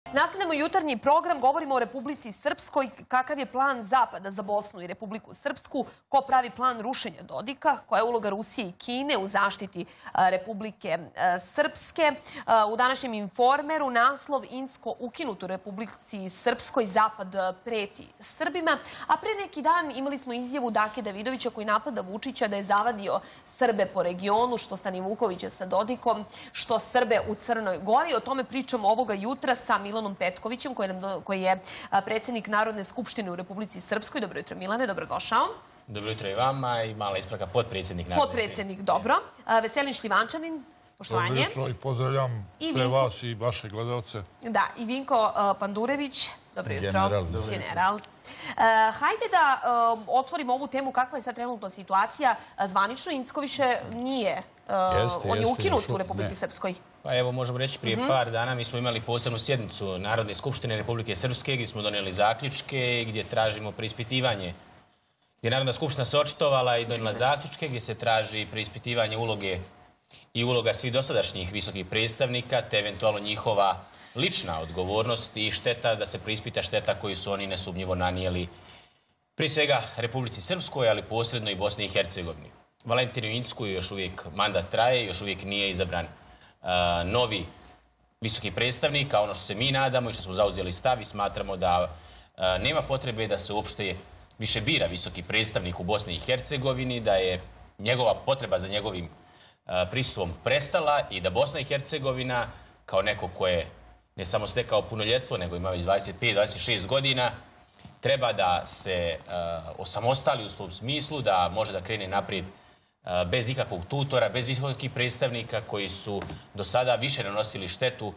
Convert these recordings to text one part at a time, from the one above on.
Nastavljamo jutarnji program, govorimo o Republici Srpskoj, kakav je plan Zapada za Bosnu i Republiku Srpsku, ko pravi plan rušenja Dodika, koja je uloga Rusije i Kine u zaštiti Republike Srpske. U današnjem Informeru naslov Incko ukinut u Republici Srpskoj, Zapad preti Srbima, a pre neki dan imali smo izjavu Dake Davidovića koji napada Vučića da je zavadio Srbe po regionu, što Stanivukovića sa Dodikom, što Srbe u Crnoj Gori. O tome pričamo ovoga jutra sa Milanom Petkovićem, koji je predsjednik Narodne skupštine u Republici Srpskoj. Dobro jutro, Milane, dobrodošao. Dobro jutro i vama i mala ispravka, potpredsjednik Narodne skupštine. Potpredsjednik, dobro. Veselin Šljivančanin, poštovanje. Dobro jutro i pozdravljam sve vas i vaše gledalce. Da, i Vinko Pandurević, dobro jutro. General. Hajde da otvorimo ovu temu, kakva je sad trenutno situacija. Zvanično Incko više nije, on je ukinut u Republici Srpskoj. Pa evo, možemo reći, prije par dana mi smo imali posebnu sjednicu Narodne skupštine Republike Srpske gdje smo donijeli zaključke, gdje tražimo preispitivanje, gdje Narodna skupština se očitovala i donijela zaključke, gdje se traži preispitivanje uloge i uloga svih dosadašnjih visokih predstavnika, te eventualno njihova lična odgovornost i šteta, da se preispita šteta koju su oni nesumnjivo nanijeli prije svega Republici Srpskoj, ali posredno i Bosni i Hercegovini. Valentinu Incku još uvijek mandat traje, još uvijek nije izabran novi visoki predstavnik, a ono što se mi nadamo i što smo zauzeli stav i smatramo da nema potrebe da se uopšte više bira visoki predstavnik u Bosni i Hercegovini, da je njegova potreba za njegovim prisustvom prestala i da Bosna i Hercegovina kao neko ko je ne samo stekao punoljetstvo, nego ima već 25-26 godina, treba da se osamostali u tom smislu, da može da krene naprijed bez ikakvog tutora, bez visokih predstavnika koji su do sada više nanosili štetu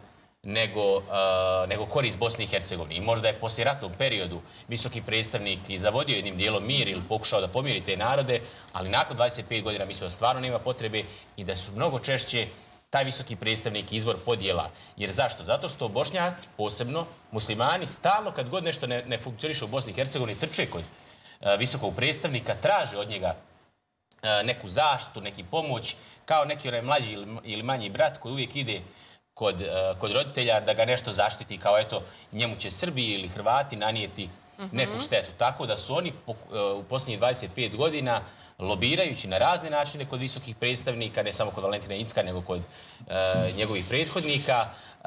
nego korist Bosni i Hercegovini. I možda je poslije ratnog periodu visoki predstavnik i zavodio jednim dijelom mir ili pokušao da pomiri te narode, ali nakon 25 godina mislim da stvarno nema potrebe i da su mnogo češće taj visoki predstavnik izvor podjela. Jer zašto? Zato što Bošnjaci, posebno muslimani, stalno kad god nešto ne funkcioniše u Bosni i Hercegovini, trče kod visokog predstavnika, traže od njega neku zaštitu, neki pomoć, kao neki onaj mlađi ili manji brat koji uvijek ide kod roditelja da ga nešto zaštiti, kao eto, njemu će Srbi ili Hrvati nanijeti neku štetu. Tako da su oni u posljednjih 25 godina, lobirajući na razne načine kod visokih predstavnika, ne samo kod Valentina Incka, nego kod njegovih prethodnika,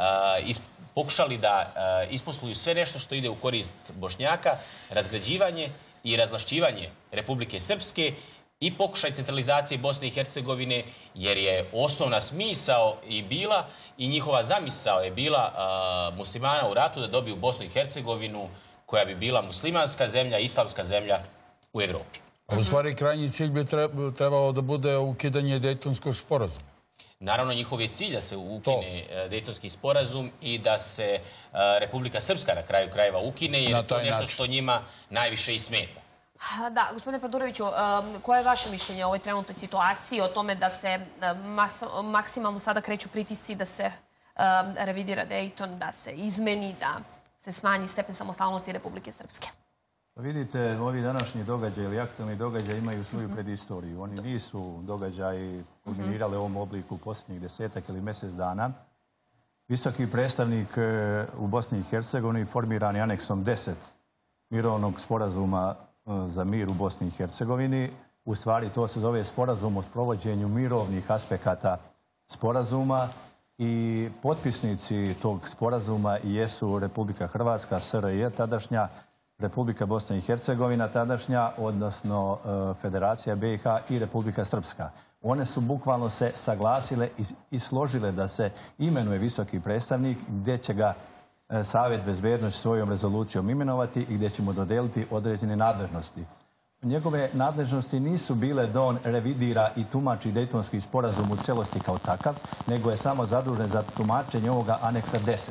pokušali da isposluju sve nešto što ide u korist Bošnjaka, razgrađivanje i razvlašćivanje Republike Srpske i pokušaj centralizacije Bosne i Hercegovine, jer je osnovna smisao i bila i njihova zamisao je bila muslimana u ratu da dobiju Bosnu i Hercegovinu koja bi bila muslimanska zemlja, islamska zemlja u Evropi. A u stvari krajnji cilj bi trebalo da bude ukidanje Dejtonskog sporazuma. Naravno, njihov je cilj da se ukine Dejtonski sporazum i da se Republika Srpska na kraju krajeva ukine, jer je to nešto što njima najviše i smeta. Da, gospodine Pandureviću, koje je vaše mišljenje o ovoj trenutnoj situaciji, o tome da se maksimalno sada kreću pritisci da se revidira Dejton, da se izmeni, da se smanji stepen samostalnosti Republike Srpske? Vidite, ovi današnji događaj ili aktualni događaj imaju svoju predistoriju. Oni nisu događaji kulminirali u ovom obliku posljednjih 10 ili mjesec dana. Visoki predstavnik u Bosni i Hercegovini formiran je aneksom 10 mirovnog sporazuma za mir u Bosni i Hercegovini. U stvari to se zove sporazum o sprovođenju mirovnih aspekata sporazuma i potpisnici tog sporazuma jesu Republika Hrvatska, SRJ tadašnja, Republika Bosna i Hercegovina tadašnja, odnosno Federacija BiH i Republika Srpska. One su bukvalno se saglasile i složile da se imenuje visoki predstavnik gdje će ga Savjet bezbednosti svojom rezolucijom imenovati i gdje ćemo dodeliti određene nadležnosti. Njegove nadležnosti nisu bile da on revidira i tumači Dejtonski sporazum u celosti kao takav, nego je samo zadužen za tumačenje ovoga aneksa 10.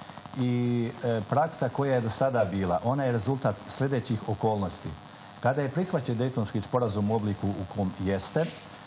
I praksa koja je do sada bila, ona je rezultat sljedećih okolnosti. Kada je prihvaćen Dejtonski sporazum u obliku u kom jeste,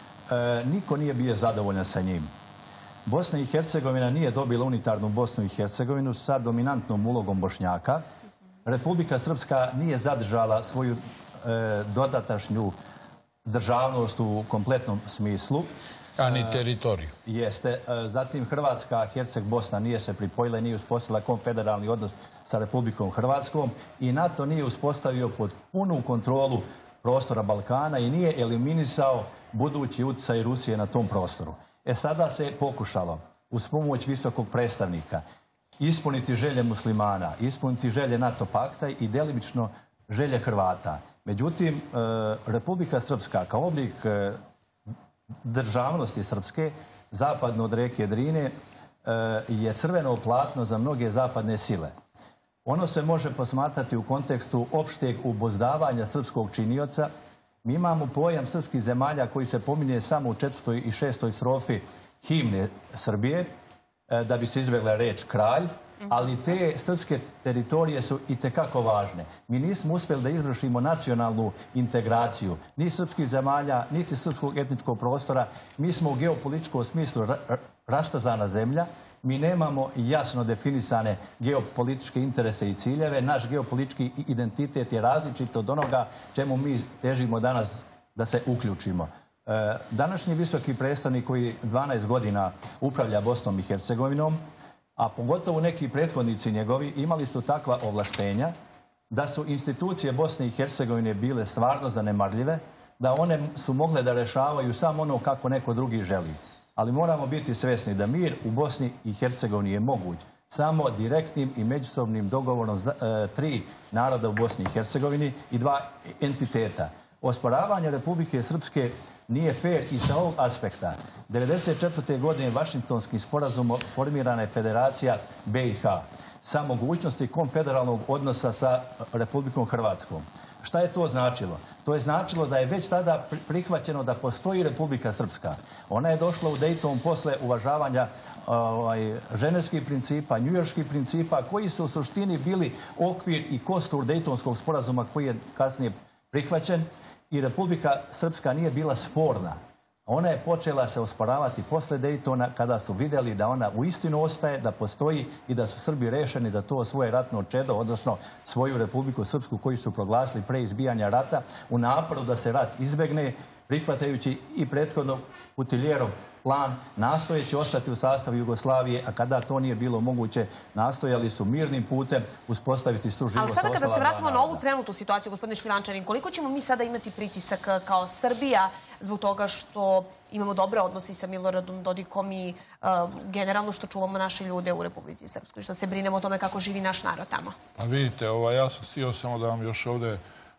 niko nije bio zadovoljan sa njim. Bosna i Hercegovina nije dobila unitarnu Bosnu i Hercegovinu sa dominantnom ulogom Bošnjaka. Republika Srpska nije zadržala svoju dodatašnju državnost u kompletnom smislu. A ni teritoriju. Jeste. Zatim Hrvatska, Herceg, Bosna nije se pripojila, nije uspostavila konfederalni odnos sa Republikom Hrvatskom i NATO nije uspostavio pod punu kontrolu prostora Balkana i nije eliminisao budući utjecaj Rusije na tom prostoru. Sada se pokušalo uz pomoć visokog predstavnika ispuniti želje muslimana, ispuniti želje NATO pakta i delimično želje Hrvata. Međutim, Republika Srpska kao oblik državnosti srpske, zapadno od rijeke Drine, je crveno platno za mnoge zapadne sile. Ono se može posmatrati u kontekstu opšteg ubozdavanja srpskog činioca. Mi imamo pojam srpskih zemalja koji se pominje samo u 4. i 6. strofi himne Srbije, da bi se izbjegla reč kralj, ali te srpske teritorije su itekako važne. Mi nismo uspjeli da izvršimo nacionalnu integraciju ni srpskih zemalja, niti srpskog etničkog prostora. Mi smo u geopolitičkom smislu rastazana zemlja. Mi nemamo jasno definisane geopolitičke interese i ciljeve. Naš geopolitički identitet je različit od onoga čemu mi težimo danas da se uključimo. Današnji visoki predstavnik koji 12 godina upravlja Bosnom i Hercegovinom, a pogotovo neki prethodnici njegovi, imali su takva ovlaštenja da su institucije Bosne i Hercegovine bile stvarno zanemarljive, da one su mogle da rešavaju samo ono kako neko drugi želi. Ali moramo biti svjesni da mir u Bosni i Hercegovini je moguć samo direktnim i međusobnim dogovorom 3 naroda u Bosni i Hercegovini i 2 entiteta. Osporavanje Republike Srpske nije fair i sa ovog aspekta. 1994. godine Vašingtonskim sporazumom formirana je Federacija BiH sa mogućnosti konfederalnog odnosa sa Republikom Hrvatskom. Šta je to značilo? To je značilo da je već tada prihvaćeno da postoji Republika Srpska. Ona je došla u Dayton posle uvažavanja ženevskih principa, njujorških principa, koji su u suštini bili okvir i kostur Daytonskog sporazuma koji je kasnije prihvaćen i Republika Srpska nije bila sporna. Ona je počela se osporavati posle Daytona kada su vidjeli da ona uistinu ostaje, da postoji i da su Srbi rešeni da to svoje ratno čedo, odnosno svoju Republiku Srpsku koju su proglasili pre izbijanja rata, u naporu da se rat izbegne, prihvatajući i prethodno Putiljerov plan, nastojeći ostati u sastavu Jugoslavije, a kada to nije bilo moguće, nastojali su mirnim putem uspostaviti suživot sa ostala dva naroda. Ali sada kada se vratimo na ovu trenutnu situaciju, gospodine Šljivančanin, koliko ćemo mi sada imati pritisak kao Srbija zbog toga što imamo dobre odnose i sa Miloradom Dodikom i generalno što čuvamo naše ljude u Republici Srpskoj, što se brinemo o tome kako živi naš narod tamo? Pa vidite, ja sam htio samo da vam još ovdje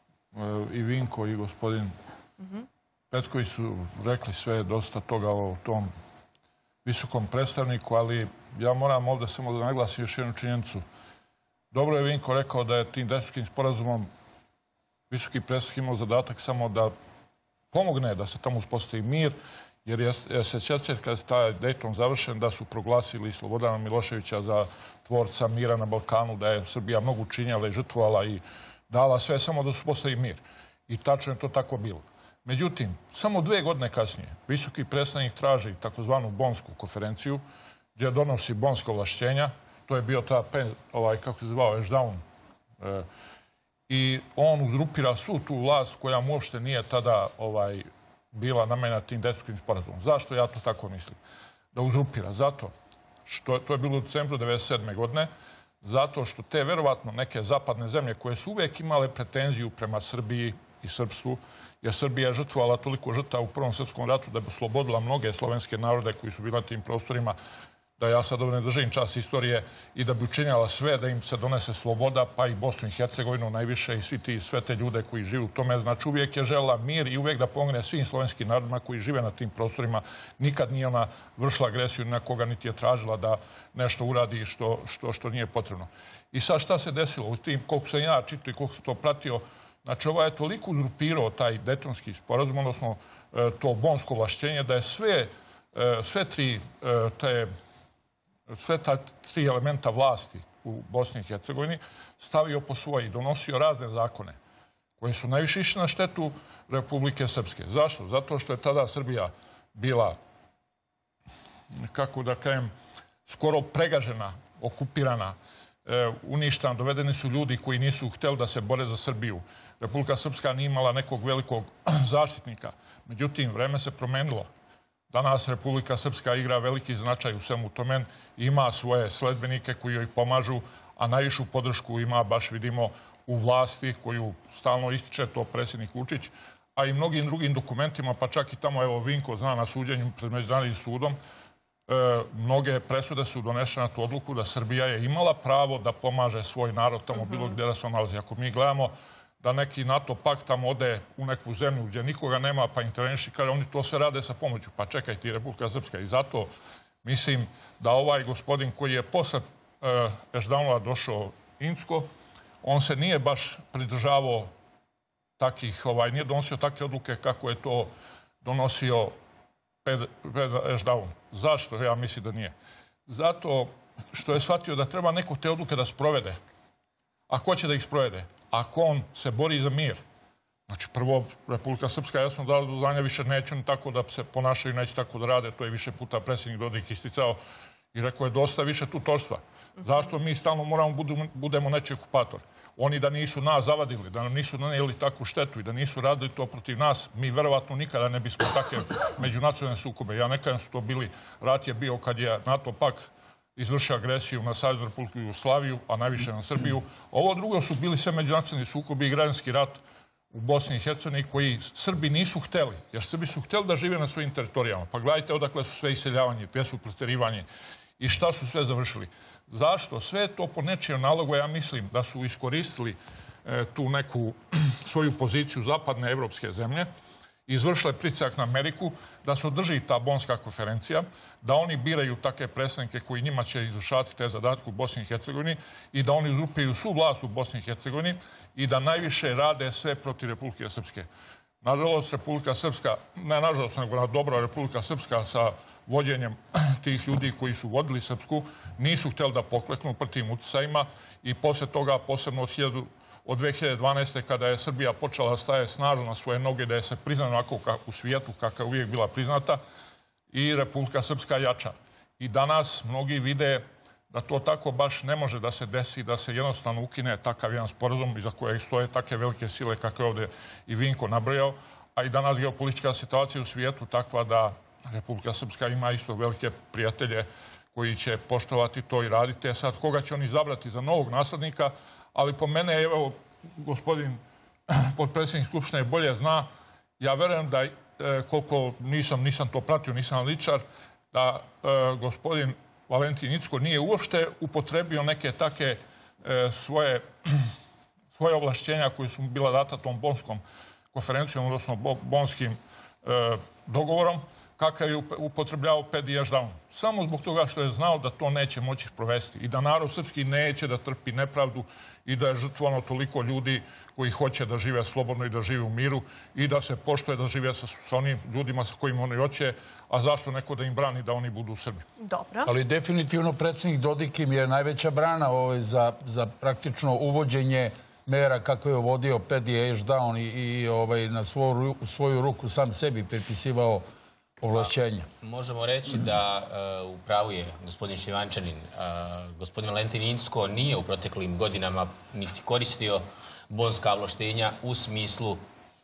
i Vinko i gospodin Petković su rekli sve dosta toga o tom visokom predstavniku, ali ja moram ovdje samo da naglasim još jednu činjenicu. Dobro je Vinko rekao da je tim Daytonskim sporazumom visoki predstavnik imao zadatak samo da pomogne da se tamo uspostavi mir, jer se sjećate kada je taj Dayton završen da su proglasili Slobodana Miloševića za tvorca mira na Balkanu, da je Srbija mnogo učinjala i žrtvovala i dala sve samo da se uspostavi mir. I tačno je to tako bilo. Međutim, samo 2 godine kasnije visoki predstavnik traži takozvanu Bonsku konferenciju gdje donosi bonska ovlašćenja. To je bio kako se zvao, Ešdaun. I on uzurpira svu tu vlast koja mu uopšte nije tada bila namenjena tim Daytonskim sporazumom. Zašto ja to tako mislim? Da uzurpira. Zato što to je bilo u decembru 1997. godine. Zato što te verovatno neke zapadne zemlje koje su uvijek imale pretenziju prema Srbiji i srpstvu, jer Srbija je žrtvovala toliko žrtava u Prvom svjetskom ratu da bi oslobodila mnoge slovenske narode koji su bili na tim prostorima, da ja sad ovdje ne držim čas istorije, i da bi učinjala sve da im se donese sloboda, pa i Bosnu i Hercegovinu najviše i sve te ljude koji žive u tome. Znači uvijek je željela mir i uvijek da pomogne svim slovenskim narodima koji žive na tim prostorima. Nikad nije ona vršila agresiju na koga, niti je tražila da nešto uradi što nije potrebno. I sad šta se desilo u tim, koliko sam ja čitao i koliko sam to pratio, znači, ovaj je toliko uzurpirao taj Daytonski sporazum, odnosno to bonsko ovlašćenje, da je sve ta 3 elementa vlasti u Bosni i Hercegovini stavio po svoji, donosio razne zakone koji su najviše išli na štetu Republike Srpske. Zašto? Zato što je tada Srbija bila, kako da kažem, skoro pregažena, okupirana, uništena, dovedeni su ljudi koji nisu htjeli da se bore za Srbiju. Republika Srpska nije imala nekog velikog zaštitnika. Međutim, vreme se promenilo. Danas Republika Srpska igra veliki značaj u svemu tome, ima svoje sledbenike koji joj pomažu, a najvišu podršku ima, baš vidimo, u vlasti koju stalno ističe to predsjednik Vučić, a i mnogim drugim dokumentima, pa čak i tamo, evo, Vinko zna na suđenju pred Međunarodnim sudom, mnoge presude su donešene na tu odluku da Srbija je imala pravo da pomaže svoj narod tamo bilo gdje da se on nalazi. Ako mi gledamo da neki NATO pakt tamo ode u neku zemlju gdje nikoga nema pa interveniši, kaže oni to sve rade sa pomoću. Pa čekaj ti, Republika Srpska. I zato mislim da ovaj gospodin koji je posle Ešdaunova došao Incko, on se nije baš pridržavao takih, nije donosio takve odluke kako je to donosio Ešdaun. Zašto? Ja mislim da nije. Zato što je shvatio da treba neko te odluke da sprovede. A ko će da ih sprovede? Ako on se bori za mir. Znači, prvo, Republika Srpska jasno dala do znanja, više neće tako da se ponašaju, neće tako da rade. To je više puta predsjednik Dodik isticao i rekao je dosta više tutorstva. Zašto mi stalno moramo budemo nečiji okupator? Oni da nisu nas zavadili, da nam nisu nanijeli takvu štetu i da nisu radili to protiv nas, mi verovatno nikada ne bismo takve međunacionalne sukobe. Ja ne kažem su to bili, rat je bio kad je NATO pak izvršio agresiju na Saveznu Republiku Jugoslaviju, a najviše na Srbiju. Ovo drugo su bili sve međunacionalni sukobi i građanski rat u Bosni i Hercegovini koji Srbi nisu hteli, jer Srbi su hteli da žive na svojim teritorijama. Pa gledajte odakle su sve iseljavanje, gdje su proterivanje i šta su sve završili. Zašto? Sve to po nečijem nalogu, ja mislim da su iskoristili tu neku svoju poziciju zapadne evropske zemlje, izvršile pritisak na Ameriku da se održi ta Bonska konferencija, da oni biraju takve predstavnike koji njima će izvršati te zadatke u Bosni i Hercegovini i da oni uzurpiraju svu vlast u Bosni i Hercegovini i da najviše rade sve protiv Republike Srpske. Nažalost, Republika Srpska, ne nažalost, nego na dobro, Republika Srpska sa vođenjem tih ljudi koji su vodili Srpsku nisu htjeli da pokleknu pred tim uticajima i poslije toga, posebno od 2012. kada je Srbija počela da staje snažno na svoje noge, da je se priznana onako u svijetu kakva je uvijek bila priznata i Republika Srpska jača. I danas mnogi vide da to tako baš ne može da se desi, da se jednostavno ukine takav jedan sporazum iza kojeg stoje takve velike sile kakve je ovdje i Vinko nabrojao, a i danas geopolitička situacija u svijetu takva da Republika Srpska ima isto velike prijatelje koji će poštovati to i raditi. Sad, koga će oni izabrati za novog naslednika, ali po mene, evo, gospodin potpredsjednik Skupštine bolje zna, ja verujem da, koliko nisam to pratio, nisam analitičar, da gospodin Valentin Incko nije uopšte upotrebio neke take svoje ovlašćenja koje su bila data tom Bonskom konferencijom, odnosno Bonskim dogovorom, kakav je upotrebljavao Pedi Ešdaun. Samo zbog toga što je znao da to neće moći provesti i da narod srpski neće da trpi nepravdu i da je žrtvovano toliko ljudi koji hoće da žive slobodno i da žive u miru i da se poštuje da žive sa onim ljudima sa kojima oni hoće, a zašto neko da im brani da oni budu u Srbiji. Dobro. Ali definitivno predsjednik Dodik im je najveća brana za praktično uvođenje mera kako je vodio Pedi Ešdaun i na svoju ruku sam sebi pripisivao ovlašćenja. Možemo reći da u pravu je gospodin Šljivančanin. Gospodin Valentin Incko nije u proteklim godinama niti koristio bonska ovlaštenja u smislu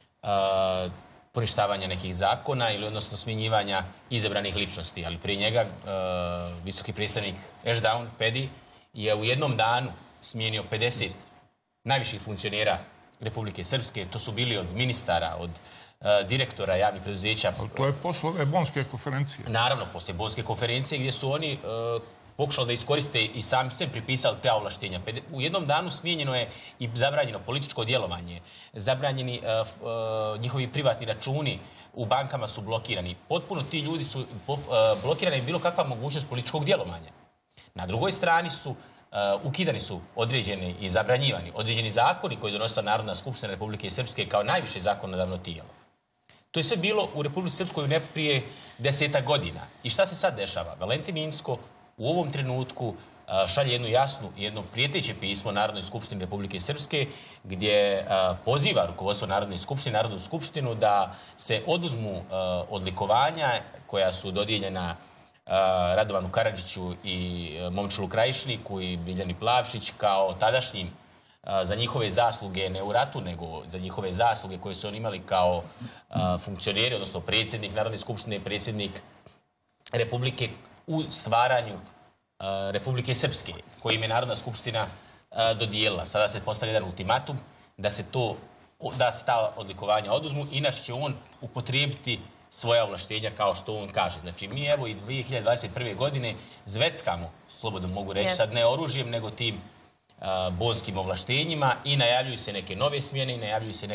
poništavanja nekih zakona ili odnosno smjenjivanja izabranih ličnosti. Ali prije njega visoki predstavnik Ešdaun, Pedi, je u jednom danu smijenio 50 najviših funkcionera Republike Srpske. To su bili od ministara, od direktora javnih preduzeća. To je posle ove Bonske konferencije. Naravno, poslije Bonske konferencije gdje su oni pokušali da iskoriste i sami se pripisali te ovlaštenja. U jednom danu smijenjeno je i zabranjeno političko djelovanje. Zabranjeni njihovi privatni računi u bankama su blokirani. Potpuno ti ljudi su blokirani i bilo kakva mogućnost političkog djelovanja. Na drugoj strani su ukidani su određeni i zabranjivani određeni zakoni koji donosila Narodna skupština Republike Srpske kao najviše zakonodavno tijelo. To je sve bilo u Republici Srpskoj ne prije 10 godina. I šta se sad dešava? Valentin Incko u ovom trenutku šalje jednu jasnu i jedno prijeteće pismo Narodnoj skupštini Republike Srpske gdje poziva rukovodstvo Narodne skupštine, Narodnu skupštinu da se oduzmu odlikovanja koja su dodijeljena Radovanu Karadžiću i Momčilu Krajišniku i Biljani Plavšić kao tadašnjim za njihove zasluge, ne u ratu, nego za njihove zasluge koje su oni imali kao funkcioneri, odnosno predsjednik Narodne skupštine, predsjednik Republike u stvaranju Republike Srpske, kojim je Narodna skupština dodijelila. Sada se postavlja jedan ultimatum da se ta odlikovanja oduzmu, inače će on upotrijebiti svoja ovlaštenja kao što on kaže. Znači, mi evo i 2021. godine zveckamo, slobodno mogu reći, sad ne oružjem, nego tim bonskim ovlaštenjima i najavljuju se neke nove smjene i najavljuju se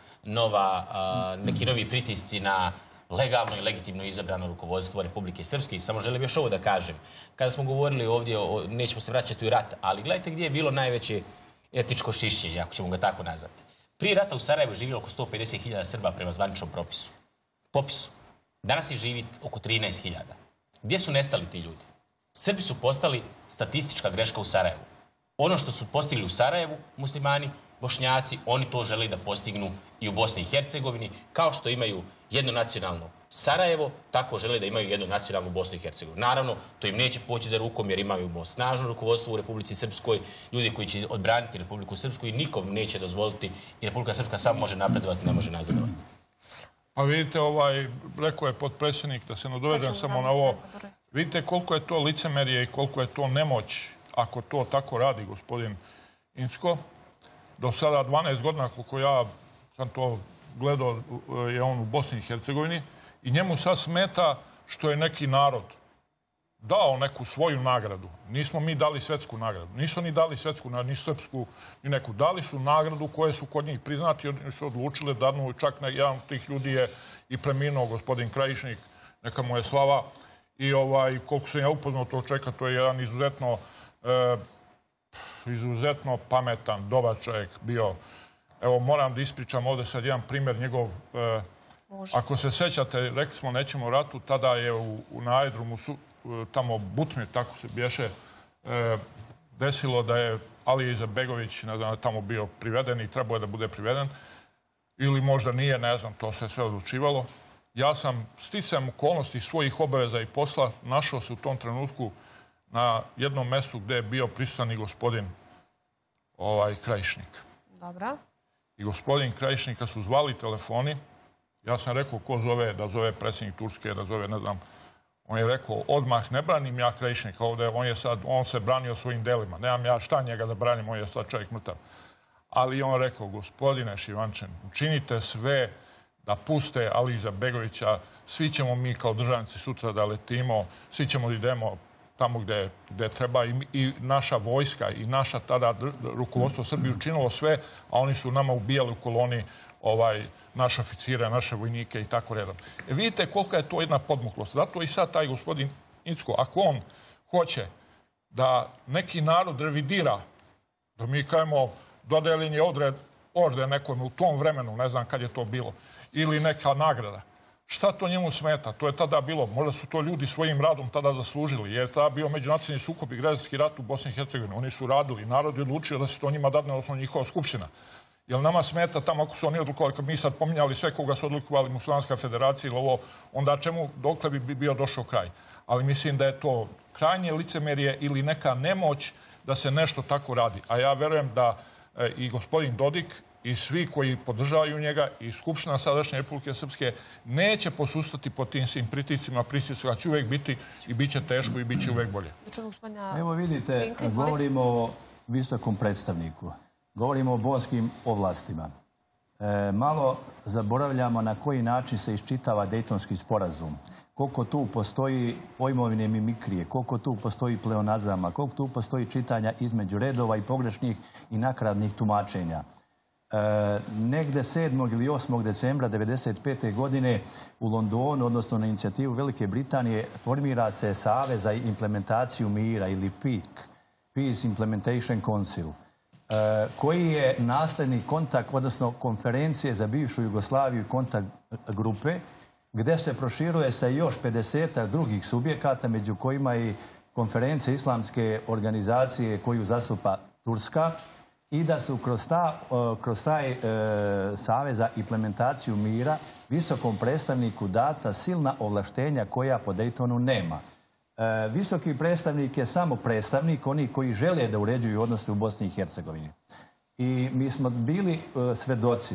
neki novi pritisci na legalno i legitimno izabrano rukovodstvo Republike Srpske. I samo želim još ovo da kažem. Kada smo govorili ovdje, nećemo se vraćati u rat, ali gledajte gdje je bilo najveće etičko šišćenje, ako ćemo ga tako nazvati. Prije rata u Sarajevu je živjelo oko 150.000 Srba prema zvaničnom popisu. Danas je živi oko 13.000. Gdje su nestali ti ljudi? Srbi su postali statistička greška u Sarajevu. Ono što su postigli u Sarajevu, muslimani, Bošnjaci, oni to žele da postignu i u Bosni i Hercegovini, kao što imaju jedno nacionalno Sarajevo, tako žele da imaju jednu nacionalnu Bosnu i Hercegovinu. Naravno, to im neće poći za rukom jer imaju snažno rukovodstvo u Republici Srpskoj, ljudi koji će odbraniti Republiku Srpsku i nikom neće dozvoliti i Republika Srpska samo može napredovati, ne može nazadovati. Pa vidite, rekao je potpredsjednik, da se nadovedem samo na ovo, vidite koliko je to licemerje i koliko je to nemoć ako to tako radi gospodin Incko. Do sada 12 godina, koliko ja sam to gledao, je on u Bosni i Hercegovini i njemu sad smeta što je neki narod dao neku svoju nagradu. Nismo mi dali svetsku nagradu. Nisu ni dali svetsku nagradu, ni srpsku, ni neku. Dali su nagradu koje su kod njih priznati i oni su odlučili da čak jedan od tih ljudi je i preminuo, gospodin Krajišnik, neka mu je slava. I koliko sam ja upoznao tog čovjeka, to je jedan izuzetno pametan, dobar čovjek bio. Evo, moram da ispričam ovdje sad jedan primjer njegov. Ako se sećate, rekli smo nećemo ratu, tada je na aerodromu tamo Butmir, tako se bješe, desilo da je Alija Izetbegović tamo bio priveden i trebao je da bude priveden. Ili možda nije, ne znam, to se sve odlučivalo. Ja sam sticajem okolnosti svojih obaveza i posla našao se u tom trenutku na jednom mjestu gdje je bio prisutan i gospodin Krajišnik. Dobro. I gospodin Krajišnika su zvali telefoni. Ja sam rekao ko zove, da zove predsjednik Turske, da zove, ne znam. On je rekao, odmah ne branim ja Krajišnika ovdje, on se branio svojim delima. Nemam ja šta njega da branim, on je sad čovjek mrtav. Ali on rekao, gospodine Šivančen, učinite sve da puste Aliju Izetbegovića, svi ćemo mi kao državnici sutra da letimo, svi ćemo da idemo tamo gdje treba i naša vojska i naša tada rukovodstvo Srbije učinilo sve, a oni su nama ubijali u koloni naše oficire, naše vojnike i tako redom. Vidite kolika je to jedna podmuklost. Zato i sad taj gospodin Incko, ako on hoće da neki narod revidira, da mi kažemo dodeljen je orden nekome u tom vremenu, ne znam kad je to bilo, ili neka nagrada. Šta to njemu smeta? To je tada bilo, možda su to ljudi svojim radom tada zaslužili, jer je tada bio međunacionalni sukob i građanski rat u Bosni i Hercegovini. Oni su radili, narod je odlučio da se to njima dadne, odnosno njihova skupština. Jer nama smeta tamo ako su oni odlukovali, kad mi sad pominjali sve koga su odlukovali Muslimanska federacija ili ovo, onda čemu, dokle bi bio došao kraj. Ali mislim da je to krajnje licemerje ili neka nemoć da se nešto tako radi. A ja verujem da i gospodin Dodik i svi koji podržavaju njega i Skupština sadašnje Republike Srpske neće posustati po tim svim pritiscima. Pritiscima će uvijek biti i bit će teško i bit će uvijek bolje. Evo vidite, govorimo o visokom predstavniku. Govorimo o bonskim ovlastima. Malo zaboravljamo na koji način se iščitava Dejtonski sporazum. Koliko tu postoji pojmovine mimikrije, koliko tu postoji pleonazama, koliko tu postoji čitanja između redova i pogrešnih i nakradnih tumačenja. Negde 7. ili 8. decembra 1995. godine u Londonu, odnosno na inicijativu Velike Britanije, formira se Savez za implementaciju mira ili PIC, Peace Implementation Council, koji je nasledni kontakt, odnosno konferencije za bivšu Jugoslaviju i kontakt grupe, gdje se proširuje sa još 50 drugih subjekata, među kojima i konferencija islamske organizacije koju zastupa Turska, i da su kroz taj Savez za implementaciju mira visokom predstavniku data silna ovlaštenja koja po Dejtonu nema. Visoki predstavnik je samo predstavnik onih koji žele da uređuju odnose u Bosni i Hercegovini. I mi smo bili svedoci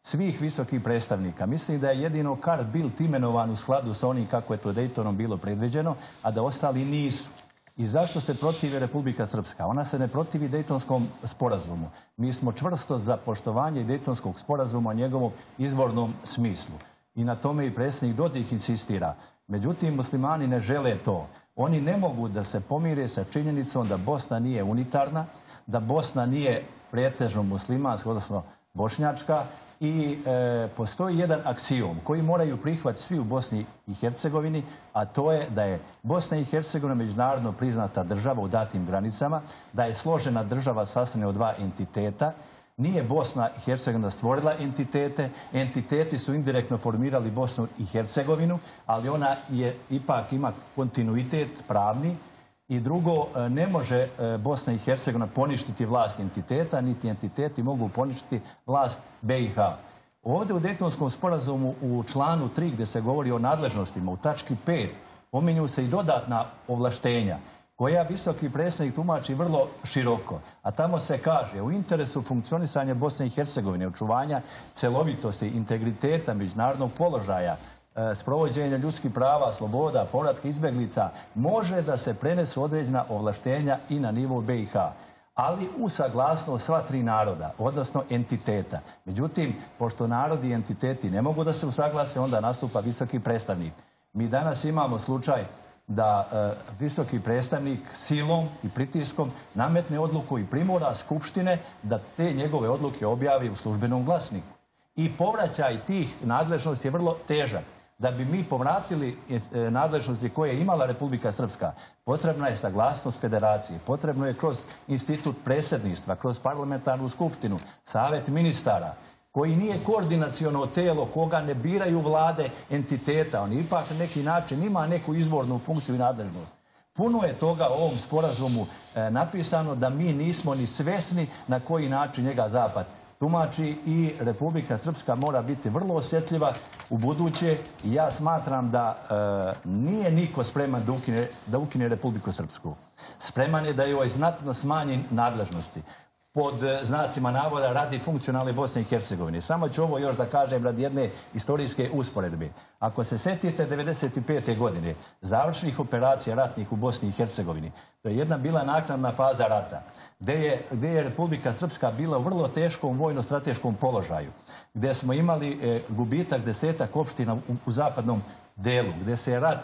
svih visokih predstavnika. Mislim da je jedino Carl Bildt imenovan u skladu sa onim kako je to Daytonom bilo predviđeno, a da ostali nisu. I zašto se protivi Republika Srpska? Ona se ne protivi Dejtonskom sporazumu. Mi smo čvrsto za poštovanje Dejtonskog sporazuma u njegovom izvornom smislu. I na tome i predsjednik Dodik insistira. Međutim, muslimani ne žele to. Oni ne mogu da se pomire sa činjenicom da Bosna nije unitarna, da Bosna nije pretežno muslimanska, odnosno bošnjačka, i postoji jedan aksiom koji moraju prihvatiti svi u Bosni i Hercegovini, a to je da je Bosna i Hercegovina međunarodno priznata država u datim granicama, da je složena država sastavljena od dva entiteta. Nije Bosna i Hercegovina stvorila entitete, entiteti su indirektno formirali Bosnu i Hercegovinu, ali ona ipak ima kontinuitet pravni. I drugo, ne može Bosna i Hercegovina poništiti vlast entiteta, niti entiteti mogu poništiti vlast BiH. Ovdje u Dejtonskom sporazumu u članu 3 gdje se govori o nadležnostima, u tački 5, pominju se i dodatna ovlaštenja koja visoki predstavnik tumači vrlo široko. A tamo se kaže u interesu funkcionisanja Bosne i Hercegovine, očuvanja celovitosti, integriteta, međunarodnog položaja, sprovođenja ljudskih prava, sloboda, povratka izbjeglica, može da se prenesu određena ovlaštenja i na nivo BiH, ali u saglasnost sva tri naroda, odnosno entiteta. Međutim, pošto narodi i entiteti ne mogu da se usaglase, onda nastupa visoki predstavnik. Mi danas imamo slučaj da visoki predstavnik silom i pritiskom nametne odluku i primora Skupštine da te njegove odluke objavi u službenom glasniku. I povraćaj tih nadležnosti je vrlo težak. Da bi mi povratili nadležnosti koje je imala Republika Srpska, potrebna je saglasnost federacije, potrebno je kroz institut predsjedništva, kroz parlamentarnu skupštinu, savet ministara, koji nije koordinaciono telo koga ne biraju vlade entiteta. On ipak na neki način ima neku izvornu funkciju i nadležnost. Puno je toga u ovom sporazumu napisano da mi nismo ni svesni na koji način njega Zapad tumači i Republika Srpska mora biti vrlo osjetljiva u buduće i ja smatram da nije niko spreman da ukine Republiku Srpsku. Spreman je da joj znatno smanji nadležnosti. Pod znacima navoda radi funkcionalne Bosne i Hercegovine. Samo ću ovo još da kažem radi jedne istorijske usporedbe. Ako se setite 1995. godine završnih operacija ratnih u Bosni i Hercegovini, to je jedna bila naknadna faza rata, gdje je Republika Srpska bila u vrlo teškom vojno-strateškom položaju, gdje smo imali gubitak desetak opština u zapadnom delu, gdje se je rat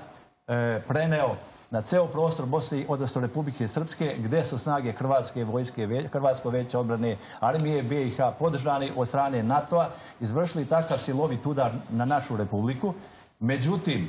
preneo na ceo prostor Bosne, odnosno Republike Srpske, gdje su snage Hrvatske vojske, Hrvatsko veće odbrane, armije BiH, podržane od strane NATO-a, izvršili takav silovit udar na našu republiku. Međutim,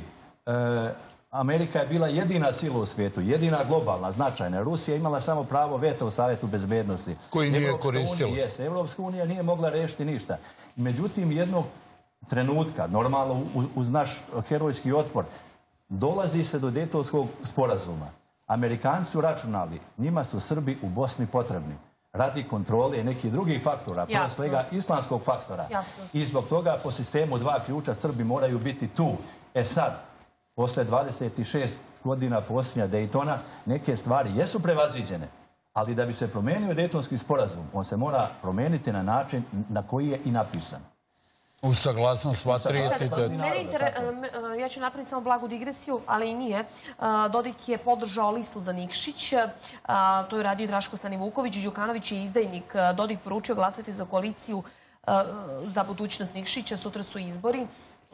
Amerika je bila jedina sila u svijetu, jedina globalna, značajna. Rusija je imala samo pravo veta u Savjetu bezbednosti. Koji nije koristila. Evropska unija nije mogla rešiti ništa. Međutim, jednog trenutka, normalno uz naš herojski otpor, dolazi se do Dejtonskog sporazuma. Amerikanci su računali, njima su Srbi u Bosni potrebni radi kontrole nekih drugih faktora, prvo svega islamskog faktora. I zbog toga po sistemu dva ključa Srbi moraju biti tu. Sad, posle 26 godina posljednja Dejtona, neke stvari jesu prevaziđene, ali da bi se promenio Dejtonski sporazum, on se mora promeniti na način na koji je i napisan. U saglasnost sva tri entiteta. Ja ću napraviti samo blagu digresiju, ali i nije. Dodik je podržao listu za Nikšić. To je radio Draško Stanivuković. Đukanović je izdajnik. Dodik poručio glasati za koaliciju za budućnost Nikšića. Sutra su izbori.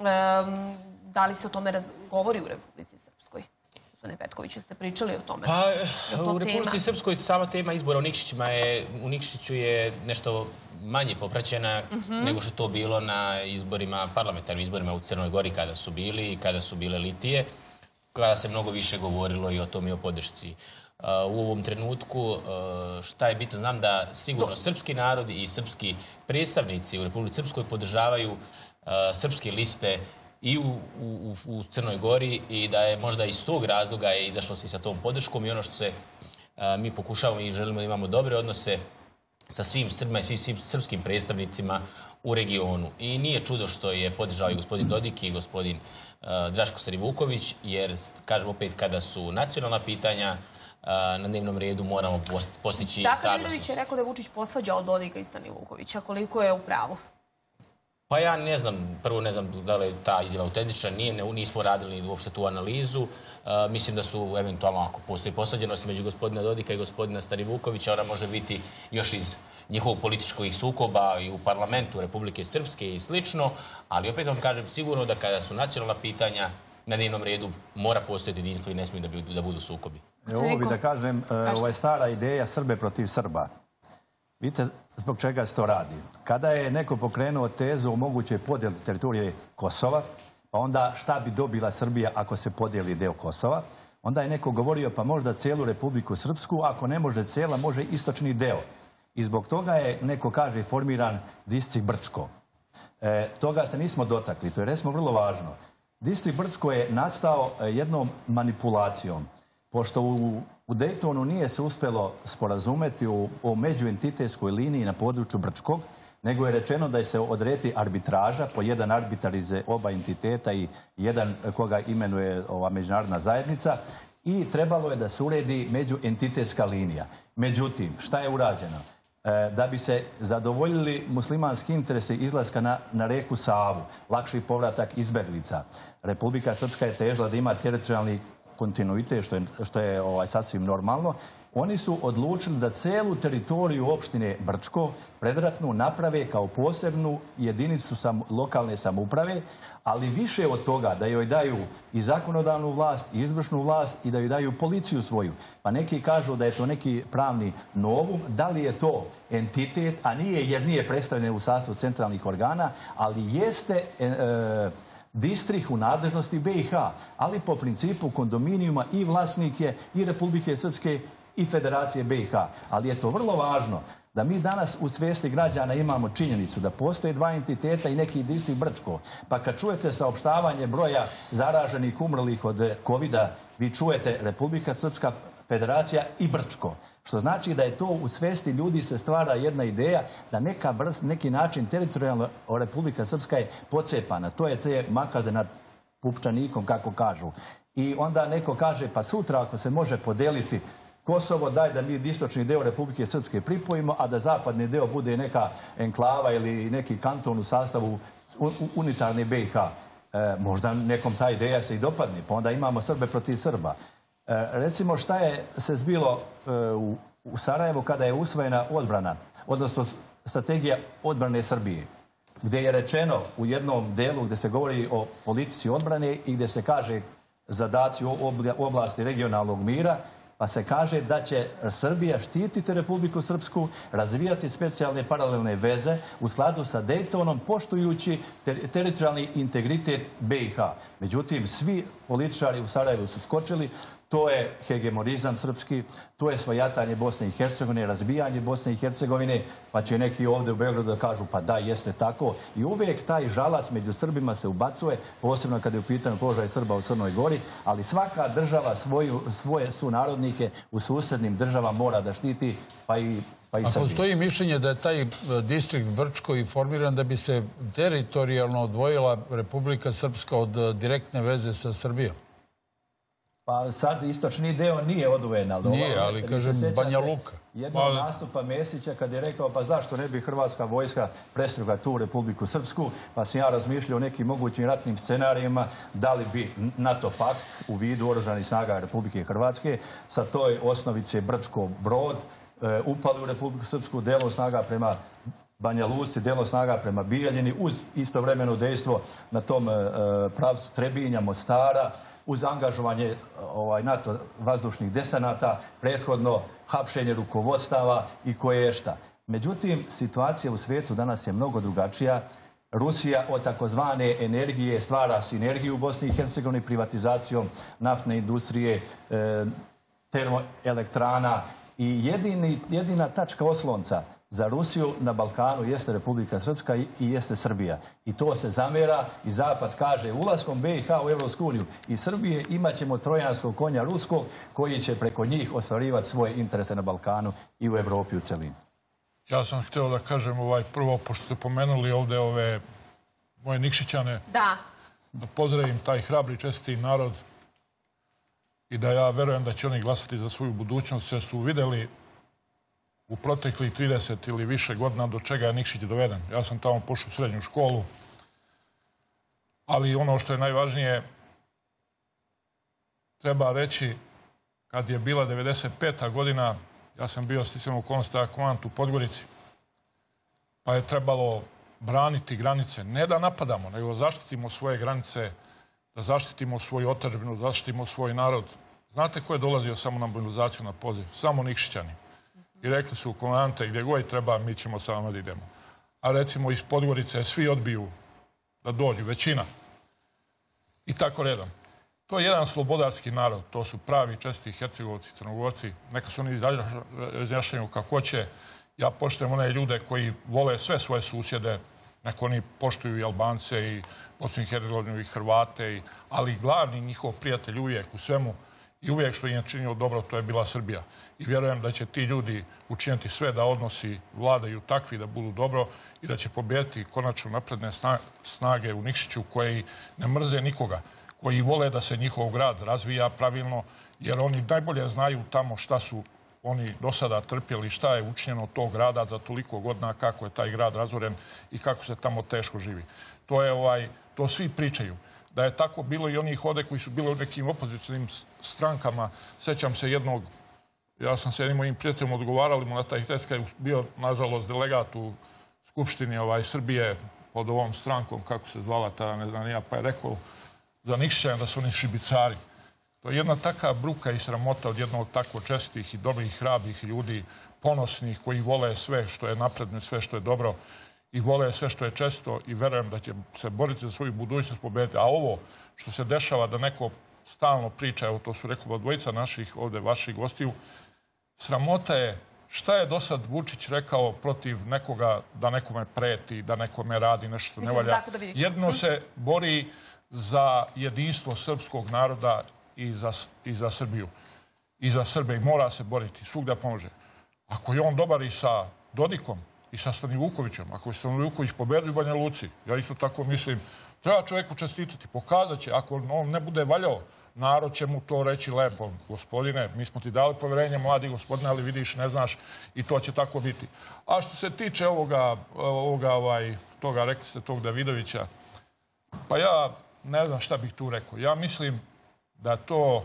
Da li se o tome govori u Republici Srpskoj? Gospodine Petković, ste pričali o tome? Pa, u Republici Srpskoj sama tema izbora u Nikšiću je nešto manje popraćena nego što je to bilo na izborima, parlamentarnim izborima u Crnoj Gori kada su bili i kada su bile litije, kada se mnogo više govorilo i o tome i o podršci. U ovom trenutku šta je bitno, znam da sigurno srpski narodi i srpski predstavnici u Republici Srpskoj podržavaju srpske liste i u Crnoj Gori i da je možda iz tog razloga je izašlo se sa tom podrškom i ono što se mi pokušavamo i želimo da imamo dobre odnose sa svim Srbima i svim srpskim predstavnicima u regionu. I nije čudo što je podržao i gospodin Dodik i gospodin Draško Stanivuković, jer, kažem opet, kada su nacionalna pitanja na dnevnom redu, moramo postići saglasnost. Dakle, Vidović je rekao da je Vučić posvađao Dodika i Stanivukovića. Koliko je u pravu? Pa ja ne znam, prvo ne znam da li je ta izjava autentična, nismo radili uopšte tu analizu. Mislim da su eventualno, ako postoji posađenost među gospodina Dodika i gospodina Starivukovića, ona može biti još iz njihovog političkog sukoba i u parlamentu Republike Srpske i slično, ali opet vam kažem sigurno da kada su nacionalna pitanja na dnevnom redu mora postojati jedinstvo i ne smiju da budu sukobi. Ovo bi da kažem, ovo je stara ideja Srbe protiv Srba. Vidite zbog čega se to radi. Kada je neko pokrenuo tezu o mogućoj podjeli teritorije Kosova, pa onda šta bi dobila Srbija ako se podijeli deo Kosova, onda je neko govorio pa možda cijelu Republiku Srpsku, ako ne može cijela, može istočni deo. I zbog toga je, neko kaže, formiran distrikt Brčko. Toga se nismo dotakli, to je recimo vrlo važno. Distrikt Brčko je nastao jednom manipulacijom. Pošto u Dejtonu nije se uspjelo sporazumeti o međuentitetskoj liniji na području Brčkog, nego je rečeno da je se odredi arbitraža po jedan arbitar iz oba entiteta i jedan koga imenuje ova međunarodna zajednica i trebalo je da se uredi međuentitetska linija. Međutim, šta je urađeno? Da bi se zadovoljili muslimanski interesi izlaska na reku Savu, lakši povratak izbeglica. Republika Srpska je težila da ima teritorijalni kontinuitet, što je sasvim normalno. Oni su odlučili da celu teritoriju opštine Brčko predratnu naprave kao posebnu jedinicu lokalne samouprave, ali više od toga da joj daju i zakonodavnu vlast, i izvršnu vlast i da joj daju policiju svoju. Pa neki kažu da je to neki pravni novum, da li je to entitet, a nije jer nije predstavljen u sastavu centralnih organa, ali jeste distrikt u nadležnosti BiH, ali po principu kondominijuma i vlasnike i Republike Srpske i Federacije BiH. Ali je to vrlo važno da mi danas u svijesti građana imamo činjenicu da postoje dva entiteta i neki distrikt Brčko. Pa kad čujete saopštavanje broja zaraženih, umrlih od COVID-a, vi čujete Republika Srpska, Federacija i Brčko. Što znači da je to u svijesti ljudi se stvara jedna ideja da neki način teritorijalno Republika Srpska je pocepana. To je te makaze nad pupčanikom, kako kažu. I onda neko kaže, pa sutra ako se može podeliti Kosovo, daj da mi istočni deo Republike Srpske pripojimo, a da zapadni deo bude neka enklava ili neki kanton u sastavu unitarne BiH. Možda nekom ta ideja se i dopadne, pa onda imamo Srbe protiv Srba. Recimo šta je se zbilo u Sarajevu kada je usvojena odbrana, odnosno strategija odbrane Srbije, gdje je rečeno u jednom delu gdje se govori o politici odbrane i gdje se kaže zadaci u oblasti regionalnog mira, pa se kaže da će Srbija štititi Republiku Srpsku, razvijati specijalne paralelne veze u skladu sa Dejtonom, poštujući teritorijalni integritet BiH. Međutim, svi političari u Sarajevu su skočili. To je hegemonizam srpski, to je svojatanje Bosne i Hercegovine, razbijanje Bosne i Hercegovine, pa će neki ovdje u Beogradu da kažu pa da, jeste tako. I uvijek taj žalac među Srbima se ubacuje, posebno kada je u pitanju položaj Srba u Crnoj Gori, ali svaka država svoje sunarodnike u susjednim državama mora da štiti, pa i Srbije. A postoji mišljenje da je taj distrikt Brčko i formiran da bi se teritorijalno odvojila Republika Srpska od direktne veze sa Srbijom? Pa sad istočni deo nije odvojen, ali nije, ali kažem Banja Luka. Jednog nastupa Mesića kad je rekao pa zašto ne bi hrvatska vojska prestrugla tu Republiku Srpsku, pa sam ja razmišljao o nekim mogućim ratnim scenarijima, da li bi NATO pakt u vidu oružanih snaga Republike Hrvatske sa toj osnovice Brčko Brod upali u Republiku Srpsku, delo snaga prema Banja Luci, delo snaga prema Bijeljini, uz istovremeno dejstvo na tom pravcu Trebinja, Mostara, uz angažovanje NATO vazdušnih desanata, prethodno hapšenje rukovodstava i koješta. Međutim, situacija u svijetu danas je mnogo drugačija. Rusija od takozvane energije stvara sinergiju u Bosni i Hercegovini privatizacijom naftne industrije, termoelektrana i jedina tačka oslonca za Rusiju na Balkanu jeste Republika Srpska i jeste Srbija. I to se zamjera i Zapad kaže ulaskom BiH u Evropsku uniju i Srbije imat ćemo trojanskog konja ruskog koji će preko njih ostvarivati svoje interese na Balkanu i u Evropi u celini. Ja sam htio da kažem prvo, pošto ste pomenuli ovdje ove moje Nikšićane, da pozdravim taj hrabri čestiti narod i da ja verujem da će oni glasati za svoju budućnost jer su vidjeli u proteklih 30 ili više godina do čega je Nikšić doveden. Ja sam tamo pošao u srednju školu, Ali ono što je najvažnije, treba reći, kad je bila 95. godina, ja sam bio sticajem okolnosti komandant u Podgorici, pa je trebalo braniti granice. Ne da napadamo, nego zaštitimo svoje granice, da zaštitimo svoju otadžbinu, da zaštitimo svoj narod. Znate ko je dolazio samo na mobilizaciju na poziv? Samo Nikšićani. I rekli su komandante, gdje god treba, mi ćemo sa vama da idemo. A recimo iz Podgorice svi odbiju da dođu, većina. I tako redom. To je jedan slobodarski narod, to su pravi česti Hercegovci, Crnogorci. Neka su oni izjašnjaju kako će. Ja poštujem one ljude koji vole sve svoje susjede, neko oni poštuju i Albance i Bosnu i Hercegovinu i Hrvate, ali glavni njihov prijatelj uvijek u svemu i uvijek što im je činilo dobro, to je bila Srbija. I vjerujem da će ti ljudi učiniti sve da odnosi vladaju takvi da budu dobro i da će pobijediti konačno napredne snage u Nikšiću koji ne mrze nikoga, koji vole da se njihov grad razvija pravilno, jer oni najbolje znaju tamo šta su oni do sada trpjeli, šta je učinjeno od tog grada za toliko godina, kako je taj grad razoren i kako se tamo teško živi. To svi pričaju. Da je tako bilo i onih ovdje koji su bili u nekim opozicijnim strankama. Sjećam se jednog, ja sam se jednim mojim prijateljom odgovarali mu na taj test, kad je bio, nažalost, delegat u Skupštini Srbije pod ovom strankom, kako se zvala ta, ne znam ja, pa je rekao za Nikšićane da su oni šibicari. To je jedna taka bruka i sramota od jednog tako čestitih i dobrih, hrabrih ljudi, ponosnih, koji vole sve što je napredno, sve što je dobro i vole sve što je često i verujem da će se boriti za svoju budućnost, pobediti. A ovo što se dešava da neko stalno priča, evo to su rekli dvojica naših ovdje vaših gostiju, sramota je šta je do sad Vučić rekao protiv nekoga da nekome preti, da nekome radi nešto što ne valja. Jedno se bori za jedinstvo srpskog naroda i za Srbiju. I za Srbe i mora se boriti, svugdje pomože. Ako je on dobar i sa Dodikom i sa Stanivukovićem, ako je Stanivuković pobedio u Banja Luci, ja isto tako mislim, treba čovjeku čestitati, pokazat će, ako on ne bude valjao, narod će mu to reći lepo, gospodine, mi smo ti dali povjerenje, mladi gospodine, ali vidiš, ne znaš, i to će tako biti. A što se tiče toga, rekli ste, tog Davidovića, pa ja ne znam šta bih tu rekao. Ja mislim da to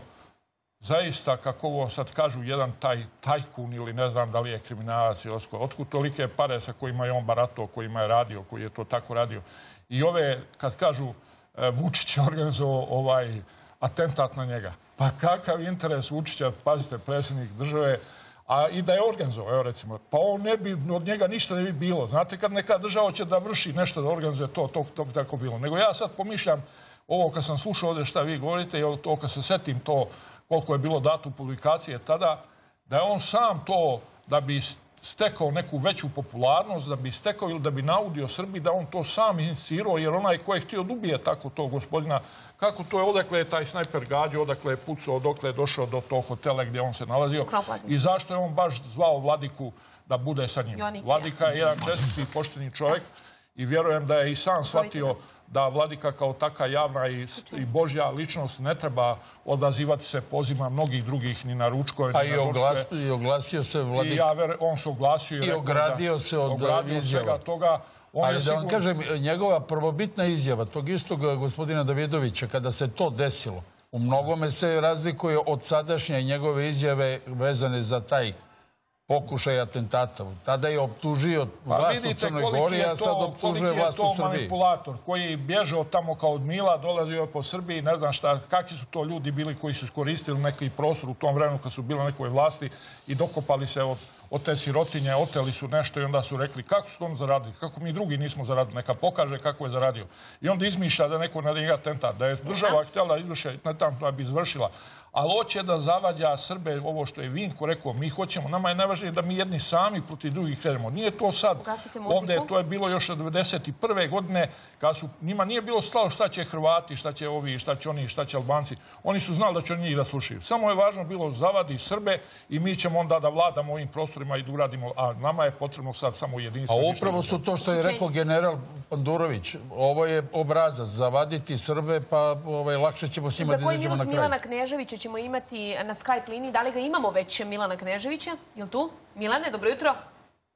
zaista, kako ovo sad kažu, jedan tajkun ili ne znam da li je kriminalac ili otkud tolike pare sa kojima je on barato, kojima je radio, koji je to tako radio. I ove, kad kažu Vučić je organizovao atentat na njega. Pa kakav interes Vučića, pazite, predsjednik države, a i da je organizovao, evo recimo, pa on ne bi, od njega ništa ne bi bilo. Znate, kad neka država će da vrši nešto, da organizuje to bi tako bilo. Nego ja sad pomišljam, ovo kad sam slušao ovdje šta vi govorite, i to kad se setim to koliko je bilo dato u publikacije tada, da je on sam to, da bi stekao neku veću popularnost, da bi stekao ili da bi naudio Srbiji, da on to sam inicirao, jer onaj ko je htio da ubije tako tog gospodina, kako to je, odakle je taj snajper gađao, odakle je pucao, odakle je došao do tog hotela gdje on se nalazio i zašto je on baš zvao Vladiku da bude sa njim. Vladika je jedan čestiti i pošteni čovjek i vjerujem da je i sam shvatio da Vladika kao taka javna i božja ličnost ne treba odazivati se pozivima mnogih drugih ni na ručkove. Pa i oglasio se Vladika. On se oglasio i ogradio se od izjava. Ali da vam kažem, njegova prvobitna izjava tog istog gospodina Davidovića, kada se to desilo, u mnogome se razlikuje od sadašnje njegove izjave vezane za taj pokušaj atentata. Tada je optužio vlast u Crnoj Gori, a sad optužuje vlast u Srbiji. Koliki je to manipulator koji je bježao tamo kao od Mila, dolazio po Srbiji, ne znam šta, kakvi su to ljudi bili koji su iskoristili neki prostor u tom vremenu kad su bili na nekoj vlasti i dokopali se od te sirotinje, oteli su nešto i onda su rekli kako su to zaradili, kako mi drugi nismo zaradili, neka pokaže kako je zaradio. I onda izmišlja da neko na njega atentat, da je država htjela izvršiti, da bi izvršila. Ali hoće da zavađa Srbe, ovo što je Vinko rekao, mi hoćemo, nama je najvažnije da mi jedni sami protiv drugih krenemo. Nije to sad, ovdje to je bilo još od 1991. godine, kada njima nije bilo stalo šta će Hrvati, šta će ovi, šta će oni, šta će Albanci. Oni su znali da će njih da slušaju. Samo je važno bilo zavadi Srbe i mi ćemo onda da vladamo ovim prostorima i da uradimo, a nama je potrebno sad samo jedinstvo. A upravo su to što je rekao general Pandurović, ovo je obrazac, zavaditi Srbe, pa lakše ćemo s njima da izađemo na kraj. Milana Kneževića ćemo imati na Skype liniji. Da li ga imamo već, Milana Kneževića? Je li tu? Milane, dobro jutro.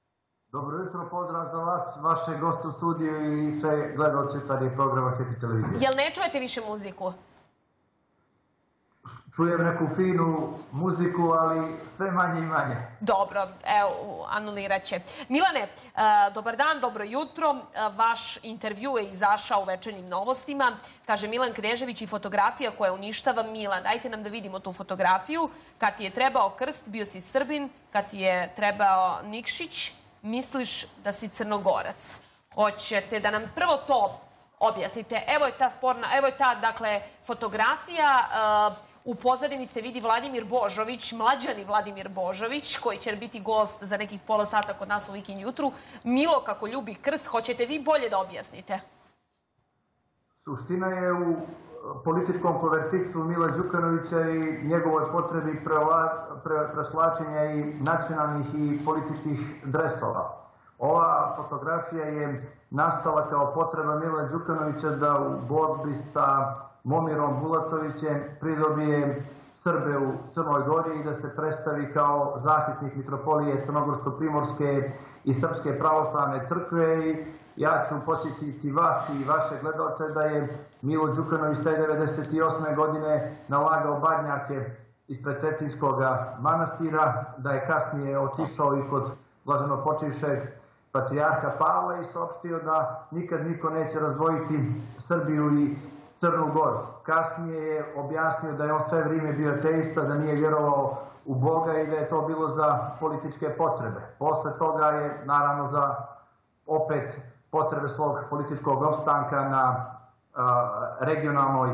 Dobro jutro, pozdrav za vas, vaše goste u studiju i sve gledalce jutarnjeg programa Happy televizije. Jel ne čujete više muziku? Čujem neku finu muziku, ali sve manje i manje. Dobro, evo, anulirat će. Milane, dobar dan, dobro jutro. Vaš intervju je izašao u Večernjim novostima. Kaže Milan Knežević i fotografija koja uništava Milan. Dajte nam da vidimo tu fotografiju. Kad ti je trebao krst, bio si Srbin. Kad ti je trebao Nikšić, misliš da si Crnogorac. Hoćete da nam prvo to objasnite. Evo je ta sporna, evo je ta, dakle, fotografija. U pozadini se vidi Vladimir Božović, mlađani Vladimir Božović, koji će biti gost za nekih pola sata kod nas u Viking jutru. Milo kako ljubi krst. Hoćete vi bolje da objasnite? Suština je u političkom konverticu Mila Đukanovića i njegovoj potrebi preslačenja i nacionalnih i političkih dresova. Ova fotografija je nastala kao potreba Mila Đukanovića da u borbi sa Momirom Bulatovićem pridobije Srbe u Crnoj Gori i da se predstavi kao zaštitnik mitropolije Crnogorsko-Primorske i Srpske pravoslavne crkve. I ja ću posjetiti vas i vaše gledalce da je Milo Đukanović te 1998. godine nalagao badnjake ispred Cetinskog manastira, da je kasnije otišao i kod blaženopočivšeg patrijarha Pavla i saopštio da nikad niko neće razdvojiti Srbiju i Crnu Goru. Kasnije je objasnio da je on sve vrijeme bio ateista, da nije vjerovao u Boga i da je to bilo za političke potrebe. Posle toga je, naravno, za opet potrebe svog političkog opstanka na regionalnoj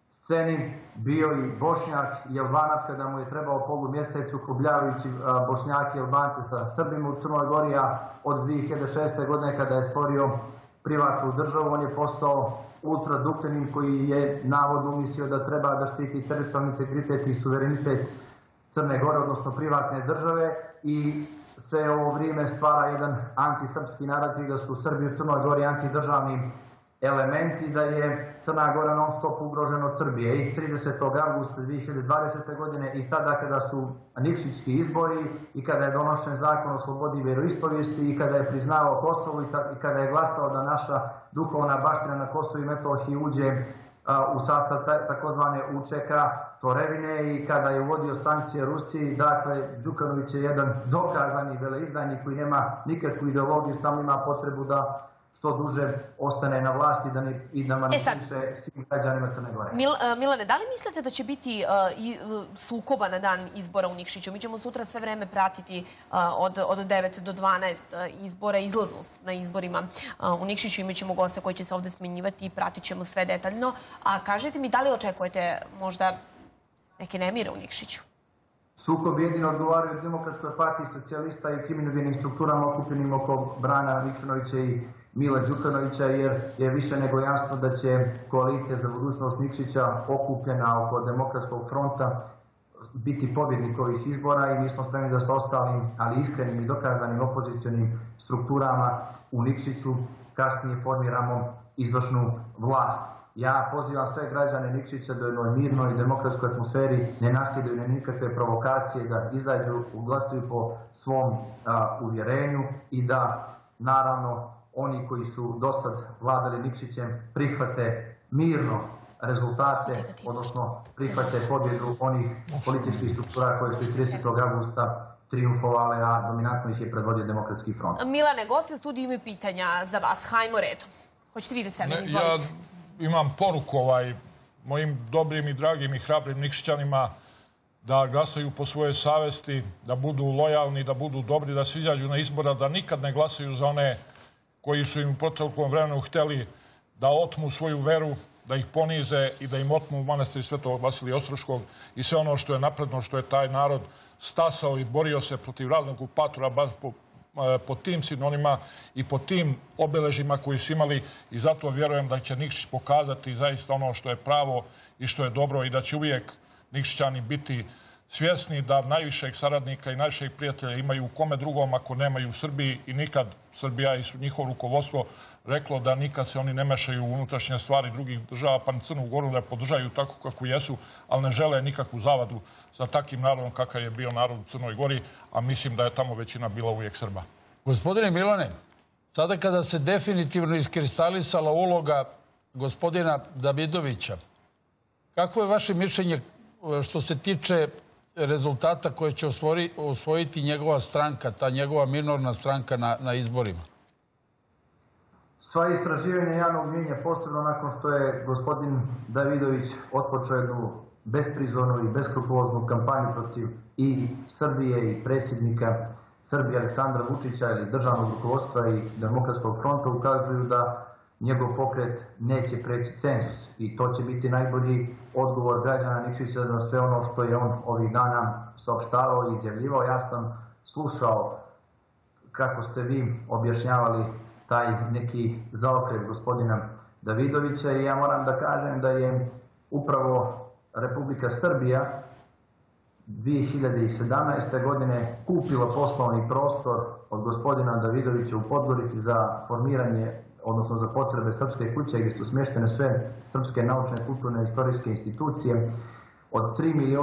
sceni bio i Bošnjak i Albanac kada mu je trebao polumjesec sukobljavajući Bošnjake i Albance sa Srbima u Crnoj Gori, a od 2006. godine kada je stvorio privatnu državu, on je postao ultraduktenin koji je navodno umislio da treba da štiti teritorijalni integritet i suverenitet Crne Gore, odnosno privatne države, i sve ovo vrijeme stvara jedan antisrpski narativ da su Srbi u Crnoj Gori antidržavni elementi, da je Crna Gora non stop ugrožena od Srbije. I 30. augusta 2020. godine i sada kada su nikšićki izbori i kada je donošen zakon o slobodi vjeroispovijesti i kada je priznao Kosovo i kada je glasao da naša duhovna baština na Kosovu i Metohiji uđe u sastav takozvane UČK tvorevine i kada je uvodio sankcije Rusiji. Dakle, Đukanović je jedan dokazani veleizdajnik koji nema nikakvu ideologiju, samo ima potrebu da što duže ostane na vlasti i da manipuliše svim građanima Crne Gore. Milane, da li mislite da će biti sukoba na dan izbora u Nikšiću? Mi ćemo sutra sve vreme pratiti od 9 do 12 izbora, izlaznost na izborima u Nikšiću. Imat ćemo goste koji će se ovdje smenjivati i pratit ćemo sve detaljno. A kažete mi, da li očekujete možda neke nemire u Nikšiću? Sukob jedino odgovaraju Demokratskoj partiji socijalista i kriminogenim strukturama okupljenim oko Brana Nikšanovića i Mila Đukanovića, jer je više nego jasno da će koalicija za budućnost Nikšića okupljena oko Demokratskog fronta biti pobjednik ovih izbora i mi smo spremni da sa ostalim, ali iskrenim i dokazanim opozicionim strukturama u Nikšiću kasnije formiramo izvršnu vlast. Ja pozivam sve građane Nikšića da u jednoj mirnoj i demokratskoj atmosferi ne nasjedaju na nikakve provokacije, da izađu, glasuju po svom uvjerenju i da, naravno, oni koji su dosad vladali Nikšićem prihvate mirno rezultate, odnosno prihvate pobjedu onih političkih struktura koje su i 30. augusta triumfovale, a dominantno ih je predvodio Demokratski front. Milane, gosti u studiju imaju pitanja za vas. Hajmo redom. Hoćete vi Veselin, izvolite. Ja imam poruku mojim dobrim i dragim i hrabrim Nikšićanima da glasaju po svojoj savesti, da budu lojalni, da budu dobri, da se izađu na izbora, da nikad ne glasaju za one koji su im u proteklom vremenu htjeli da otmu svoju veru, da ih ponize i da im otmu manastir Svetog Vasilija Ostroškog i sve ono što je napredno, što je taj narod stasao i borio se protiv raznog okupatora baš po tim sinonima i po tim obeležima koji su imali, i zato vjerujem da će Nikšić pokazati zaista ono što je pravo i što je dobro i da će uvijek Nikšićani biti svjesni da najvišeg saradnika i najvišeg prijatelja imaju u kome drugom ako nemaju u Srbiji, i nikad Srbija i njihovo rukovodstvo reklo da nikad se oni ne mešaju u unutrašnje stvari drugih država, pa ni Crnu Goru da je podržaju tako kako jesu, ali ne žele nikakvu zavadu sa takvim narodom kakav je bio narod u Crnoj Gori, a mislim da je tamo većina bila uvijek Srba. Gospodine Milane, sada kada se definitivno iskristalisala uloga gospodina Davidovića, kako je vaše mišljenje što se tiče rezultata koje će osvojiti njegova stranka, ta njegova minorna stranka na izborima? Sva istraživanja javnog mnijenja, posebno nakon što je gospodin Davidović otpočeo jednu besprizornu i beskrupuloznu kampanju protiv i Srbije i predsjednika Srbije Aleksandra Vučića ili državnog rukovodstva i Demokratskog fronta, ukazuju da njegov pokret neće preći cenzus. I to će biti najbolji odgovor građana Nikšića na sve ono što je on ovih dana saopštavao i izjavljivao. Ja sam slušao kako ste vi objašnjavali taj neki zaokret gospodina Davidovića i ja moram da kažem da je upravo Republika Srbija 2017. godine kupila poslovni prostor od gospodina Davidovića u Podgorici za formiranje, odnosno za potrebe Srpske kuće gdje su smještene sve srpske naučne, kulturne i istorijske institucije od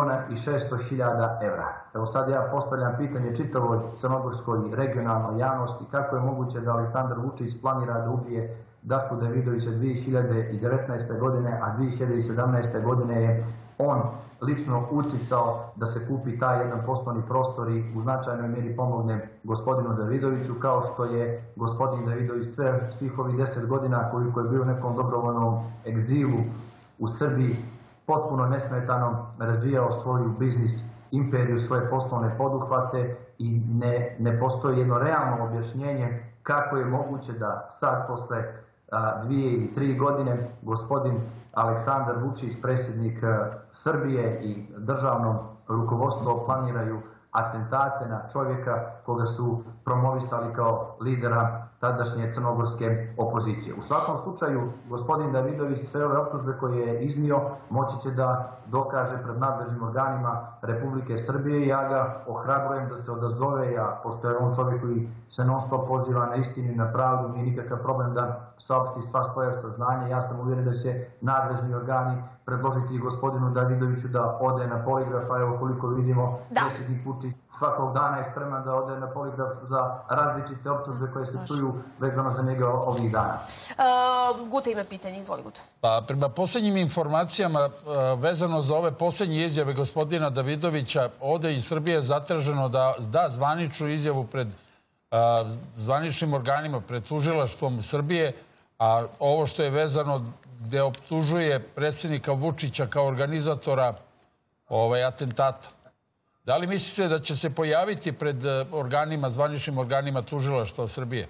3.600.000 evra. Evo sad ja postavljam pitanje čitavoj crnogorskoj regionalnoj javnosti kako je moguće da Aleksandar Vučić planira da ubije Dašku Davidovića 2019. godine, a 2017. godine je on lično uticao da se kupi taj jedan poslovni prostor i u značajnoj mjeri pomogne gospodinu Davidoviću, kao što je gospodin Davidović svih ovih 10 godina koliko je bio u nekom dobrovoljnom egzilu u Srbiji potpuno nesmetano razvijao svoju biznis imperiju, svoje poslovne poduhvate i ne postoji jedno realno objašnjenje kako je moguće da sad posle 2 ili 3 godine gospodin Aleksandar Vučić, predsjednik Srbije i državno rukovodstvo planiraju atentate na čovjeka koga su promovisali kao lidera tadašnje crnogorske opozicije. U svakom slučaju, gospodin Davidović sve ove optužbe koje je iznio moći će da dokaže pred nadležnim organima Republike Srbije i ja ga ohrabrujem da se odazove, pošto je on čovjek koji se non stop poziva na istinu i na pravdu, nije nikakav problem da saopšti sva svoja saznanja. Ja sam uvjeren da će nadležni organi predložiti gospodinu Davidoviću da ode na poligraf, a evo koliko vidimo, predsjednik Vučić svakog dana je spreman da ode na poligraf za različite optužbe koje se čuju vezano za njega ovih dana. Gute ima pitanje, izvoli Gute. Pa prema posljednjim informacijama vezano za ove posljednje izjave gospodina Davidovića, ovdje iz Srbije je zatraženo da da zvaničnu izjavu pred zvaničnim organima, pred tužilaštvom Srbije, a ovo što je vezano gdje optužuje predsjednika Vučića kao organizatora atentata. Da li mislite da će se pojaviti pred organima, zvaničnim organima tužilaštva Srbije?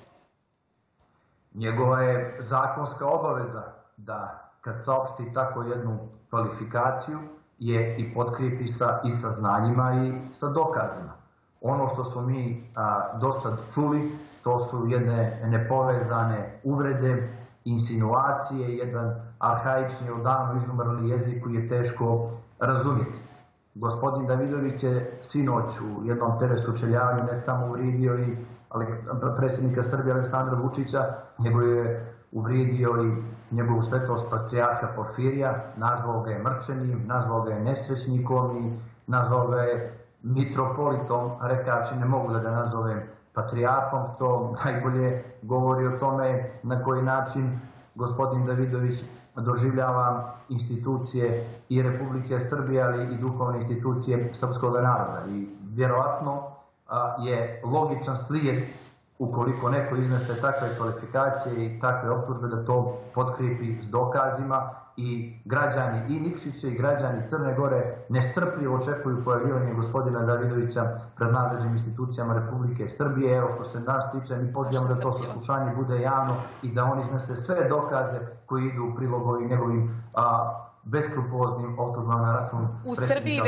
Njegova je zakonska obaveza da kad saopšti tako jednu kvalifikaciju je i potkrijepi i sa znanjima i sa dokazima. Ono što smo mi do sad čuli, to su jedne nepovezane uvrede, insinuacije, jedan arhaični, odavno izumrli jezik koji je teško razumjeti. Gospodin Davidović je sinoć u jednom TV sučeljavanju ne samo uvrijedio i predsjednika Srbije Aleksandra Vučića, nego je uvrijedio i njegovu svetost patrijarha Porfirija, nazvao ga je mrčenim, nazvao ga je nesrećnikom i nazvao ga je mitropolitom, rekavši ne mogu da ga nazovem patrijarhom, što najbolje govori o tome na koji način gospodin Davidović doživljava institucije i Republike Srbije, ali i duhovne institucije srpskog naroda. I vjerovatno je logičan slijed, ukoliko neko iznese takve kvalifikacije i takve optužbe, da to potkrijepi s dokazima i građani i Nikšića i građani Crne Gore nestrpljivo očekuju pojavljivanje gospodina Davidovića pred nadležnim institucijama Republike Srbije. Evo što se nas tiče, mi pozivamo da to saslušanje bude javno i da on iznese sve dokaze koji idu u prilog ovim njegovim beskrupuloznim optužbama na račun predsjednika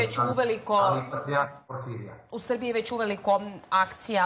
Porfirija. U Srbiji je već uveliko akcija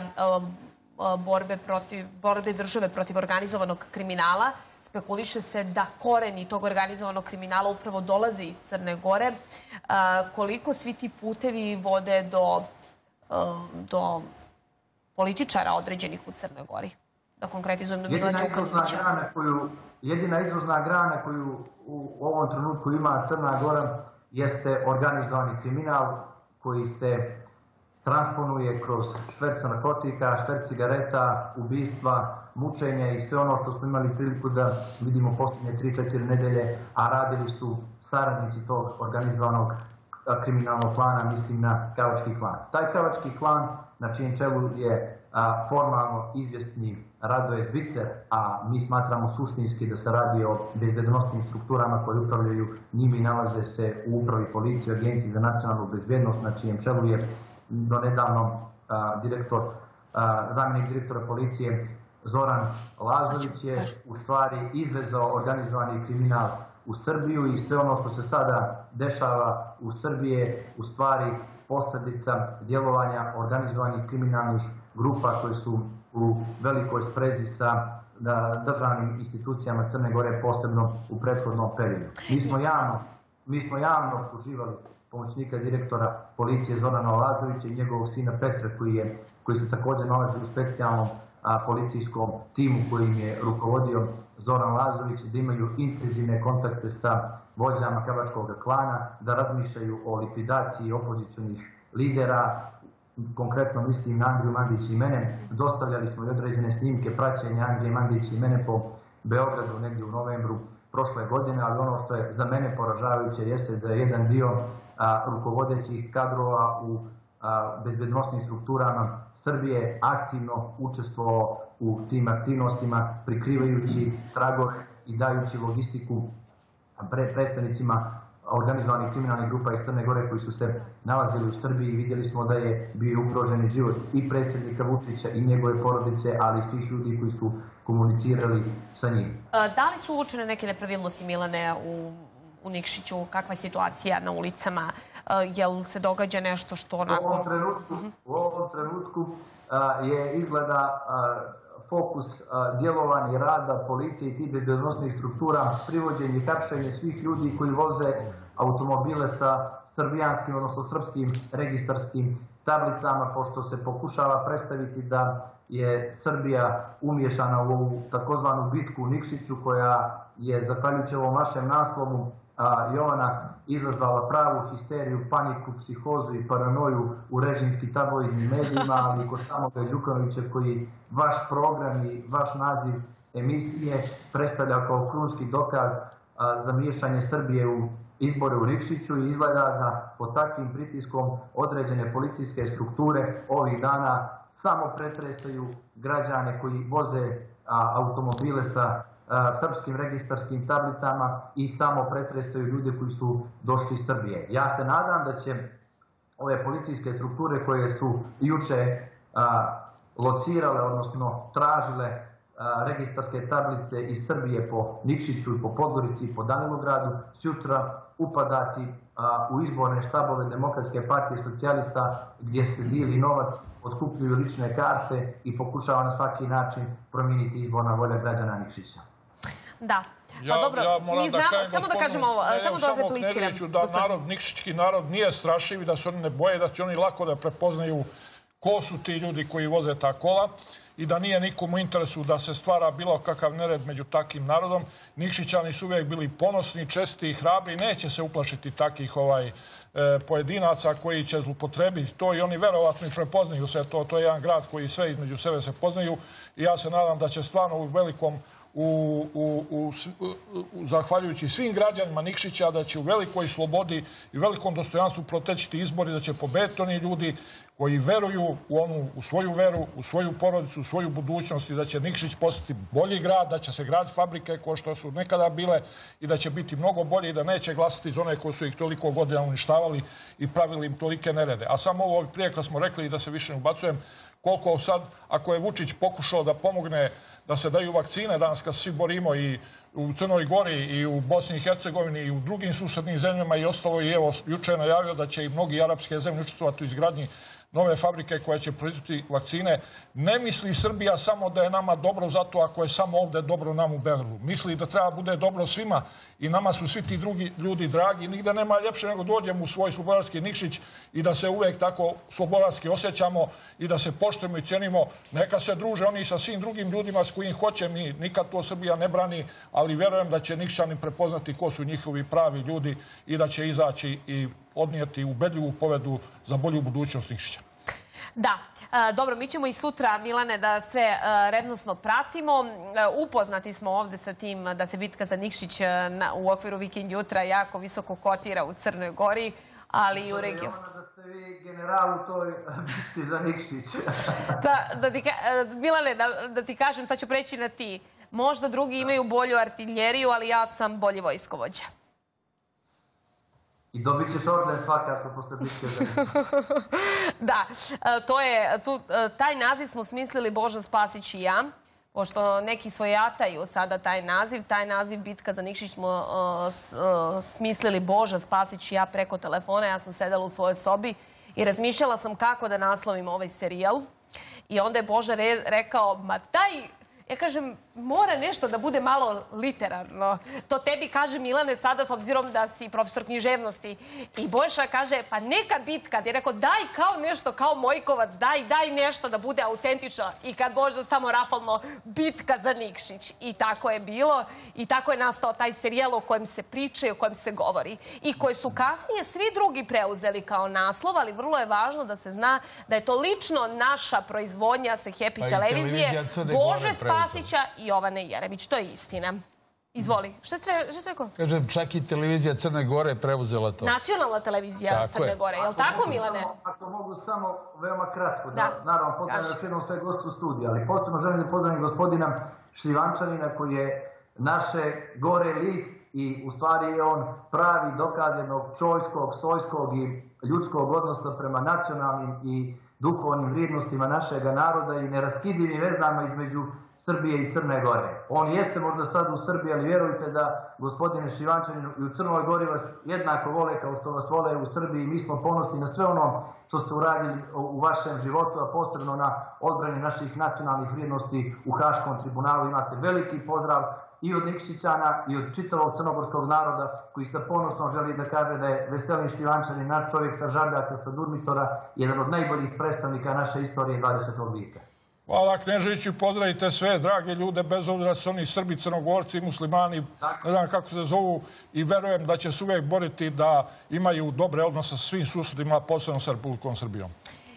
borbe države protiv organizovanog kriminala. Spekuliše se da koreni tog organizovanog kriminala upravo dolaze iz Crne Gore. Koliko svi ti putevi vode do političara određenih u Crnoj Gori? Da konkretizujem do Mila Đukanovića. Jedina izvozna grana koju u ovom trenutku ima Crna Gora jeste organizovani kriminal koji se transponuje kroz šverc narkotika, šverc cigareta, ubistva, mučenja i sve ono što smo imali priliku da vidimo posljednje 3-4 nedelje, a radili su saradnici tog organizovanog kriminalnog klana, mislim na Kavački klan. Taj Kavački klan, na čijem čelu je formalno izvjesni Radoje Zvicer, a mi smatramo suštinski da se radi o bezbednosnim strukturama koje upravljaju njimi, nalaze se u upravi policije, Agenciji za nacionalnu bezbednost, na čijem čelu je donedavno zamjenik direktora policije Zoran Lazović je u stvari izvezao organizovani kriminal u Srbiju i sve ono što se sada dešava u Srbiji je u stvari posljedica djelovanja organizovanih kriminalnih grupa koje su u velikoj sprezi sa državnim institucijama Crne Gore, posebno u prethodnom periodu. Mi smo javno optuživali pomoćnika direktora policije Zorana Lazovića i njegovog sina Petra koji se također nalazi u specijalnom policijskom timu kojim je rukovodio Zoran Lazović, da imaju intenzivne kontakte sa vođama Kavačkog klana, da razmišljaju o likvidaciji opozicionih lidera, konkretno mislim na Andriju Mandić i mene. Dostavljali smo i određene snimke praćenja Andrije Mandić i mene po Beogradu negdje u novembru prošle godine, ali ono što je za mene poražavajuće jeste da je jedan dio rukovodećih kadrova u bezbednosnim strukturama Srbije aktivno učestvovao u tim aktivnostima, prikrivajući tragove i dajući logistiku predstavnicima organizovanih kriminalnih grupa iz Crne Gore koji su se nalazili u Srbiji. Vidjeli smo da je bio ugroženi život i predsjednika Vučića i njegove porodice, ali i svih ljudi koji su komunicirali sa njim. Da li su uočene neke nepravilnosti, Milane, u Nikšiću? Kakva je situacija na ulicama? Jel se događa nešto što onako... U ovom trenutku je izgleda fokus djelovanja i rada policije i tih bezbednosnih struktura, privođenje i hapšenje svih ljudi koji voze automobile sa srbijanskim, odnosno srpskim registarskim tablicama, pošto se pokušava predstaviti da je Srbija umiješana u ovu takozvanu bitku u Nikšiću, koja je, zahvaljujući ovom vašem naslovu, Jovana, izazvala pravu histeriju, paniku, psihozu i paranoju u režimskim tabloidnim medijima, ali i kod samoga Đukanovića, koji vaš program i vaš naziv emisije predstavlja kao krunski dokaz za miješanje Srbije u izbore u Nikšiću, i izgleda da pod takvim pritiskom određene policijske strukture ovih dana samo pretresaju građane koji voze automobile sa srpskim registarskim tablicama i samo pretresaju ljude koji su došli iz Srbije. Ja se nadam da će ove policijske strukture koje su juče locirale, odnosno tražile registarske tablice iz Srbije po Nikšiću i po Podgorici i po Danilogradu, sutra upadati u izborne štabove Demokratske partije socijalista, gdje se dijeli novac, otkupljuju lične karte i pokušava na svaki način promijeniti izborna volja građana Nikšića. Da. Pa dobro, mi znamo, samo da kažemo ovo, samo da repliciram. Da nikšićki narod nije strašiv i da se oni ne boje, da će oni lako da prepoznaju ko su ti ljudi koji voze ta kola i da nije nikom u interesu da se stvara bilo kakav nered među takvim narodom. Nikšićani su uvijek bili ponosni, česti i hrabri i neće se uplašiti takvih pojedinaca koji će zlupotrebiti to, i oni verovatno i prepoznaju sve to. To je jedan grad koji sve između sebe se poznaju i ja se nadam da će stvarno u velikom, zahvaljujući svim građanima Nikšića, da će u velikoj slobodi i velikom dostojanstvu proteći izbori, da će pobediti oni ljudi koji veruju u svoju veru, u svoju porodicu, u svoju budućnost, i da će Nikšić postati bolji grad, da će se graditi fabrike kao što su nekada bile i da će biti mnogo bolje i da neće glasati za one koji su ih toliko godina uništavali i pravili im tolike nerede. A samo ovo prije kad smo rekli, i da se više ne ubacujem, koliko sad, ako je Vučić pokušao da pomogne da se daju vakcine danas kad se svi borimo i u Crnoj Gori i u Bosni i Hercegovini i u drugim susednim zemljama i ostalo, i evo juče je najavio da će i mnogi arapske zemlje učestvovati u izgradnji nove fabrike koja će proizvoditi vakcine. Ne misli Srbija samo da je nama dobro zato ako je samo ovdje dobro nam u Beogradu. Misli da treba bude dobro svima i nama su svi ti drugi ljudi dragi. Nigde nema ljepše nego dođemo u svoj slobodarski Nikšić i da se uvijek tako slobodarski osjećamo i da se poštujemo i cijenimo. Neka se druže oni sa svim drugim ljudima s kojim hoće, mi nikad to Srbija ne brani, ali vjerujem da će Nikšani prepoznati ko su njihovi pravi ljudi i da će izaći i odnijeti ubedljivu pobedu za bolju budućnost Nikšića. Da, dobro, mi ćemo i sutra, Milane, da sve rednosno pratimo. Upoznati smo ovde sa tim da se bitka za Nikšić u okviru Vikend jutra jako visoko kotira u Crnoj Gori, ali i u regionu. Da ste vi general u toj bitci za Nikšić. Milane, da ti kažem, sad ću preći na ti. Možda drugi imaju bolju artiljeriju, ali ja sam bolji vojskovođa. I dobit ćeš orden svakako posle bitke za Nikšić. Da, taj naziv smo smislili Boža Spasić i ja, pošto neki svojataju sada taj naziv Bitka za Nikšić smo smislili Boža Spasić i ja preko telefona. Ja sam sedela u svojoj sobi i razmišljala sam kako da naslovim ovaj serijal. I onda je Boža rekao, ma ja kažem, mora nešto da bude malo literarno. To tebi kaže, Milane, sada s obzirom da si profesor književnosti. I Boša kaže, pa neka bitka. Je rekao, daj kao nešto, kao Mojkovac, daj nešto da bude autentično. I kad Boža samo rafalno, Bitka za Nikšić. I tako je bilo. I tako je nastao taj serijal o kojem se priča i o kojem se govori. I koje su kasnije svi drugi preuzeli kao naslov, ali vrlo je važno da se zna da je to lično naša proizvodnja sa Happy televizije. Bože Spasića i Jovane Jeremić. To je istina. Izvoli. Što je rekao? Kažem, čak i televizija Crne Gore je preuzela to. Nacionalna televizija Crne Gore. Je li tako, Milane? Ako mogu samo veoma kratko. Naravno, pozdravljam još jednom sve goste u studiju, ali posebno želim da pozdravim gospodina Šljivančanina koji je naše gore list i u stvari je on pravi dokaz jednog čojskog, svojskog i ljudskog odnosa prema nacionalnim i duhovnim vrijednostima našega naroda i neraskidljivim vezama između Srbije i Crne Gore. On jeste možda sad u Srbiji, ali vjerujte da, gospodine Šljivančanin, i u Crnoj Gori vas jednako vole kao što vas vole u Srbiji. Mi smo ponosni na sve ono što ste uradili u vašem životu, a posebno na odbrani naših nacionalnih vrijednosti u Haškom tribunalu. Imate veliki pozdrav i od Nikšićana i od čitavog crnogorskog naroda koji sa ponosom želi da kaže da je Veselin Šljivančanin, naš čovjek sa Žabljaka, sa Durmitora, jedan od najboljih predstavnika naše istorije 20. vijeka. Hvala, Kneževiću, pozdravite sve drage ljude, bez obzira da su oni Srbi, Crnogorci, muslimani, ne znam kako se zovu, i verujem da će se uvijek boriti da imaju dobre odnose sa svim susjedima, posebno sa Republikom Srbijom.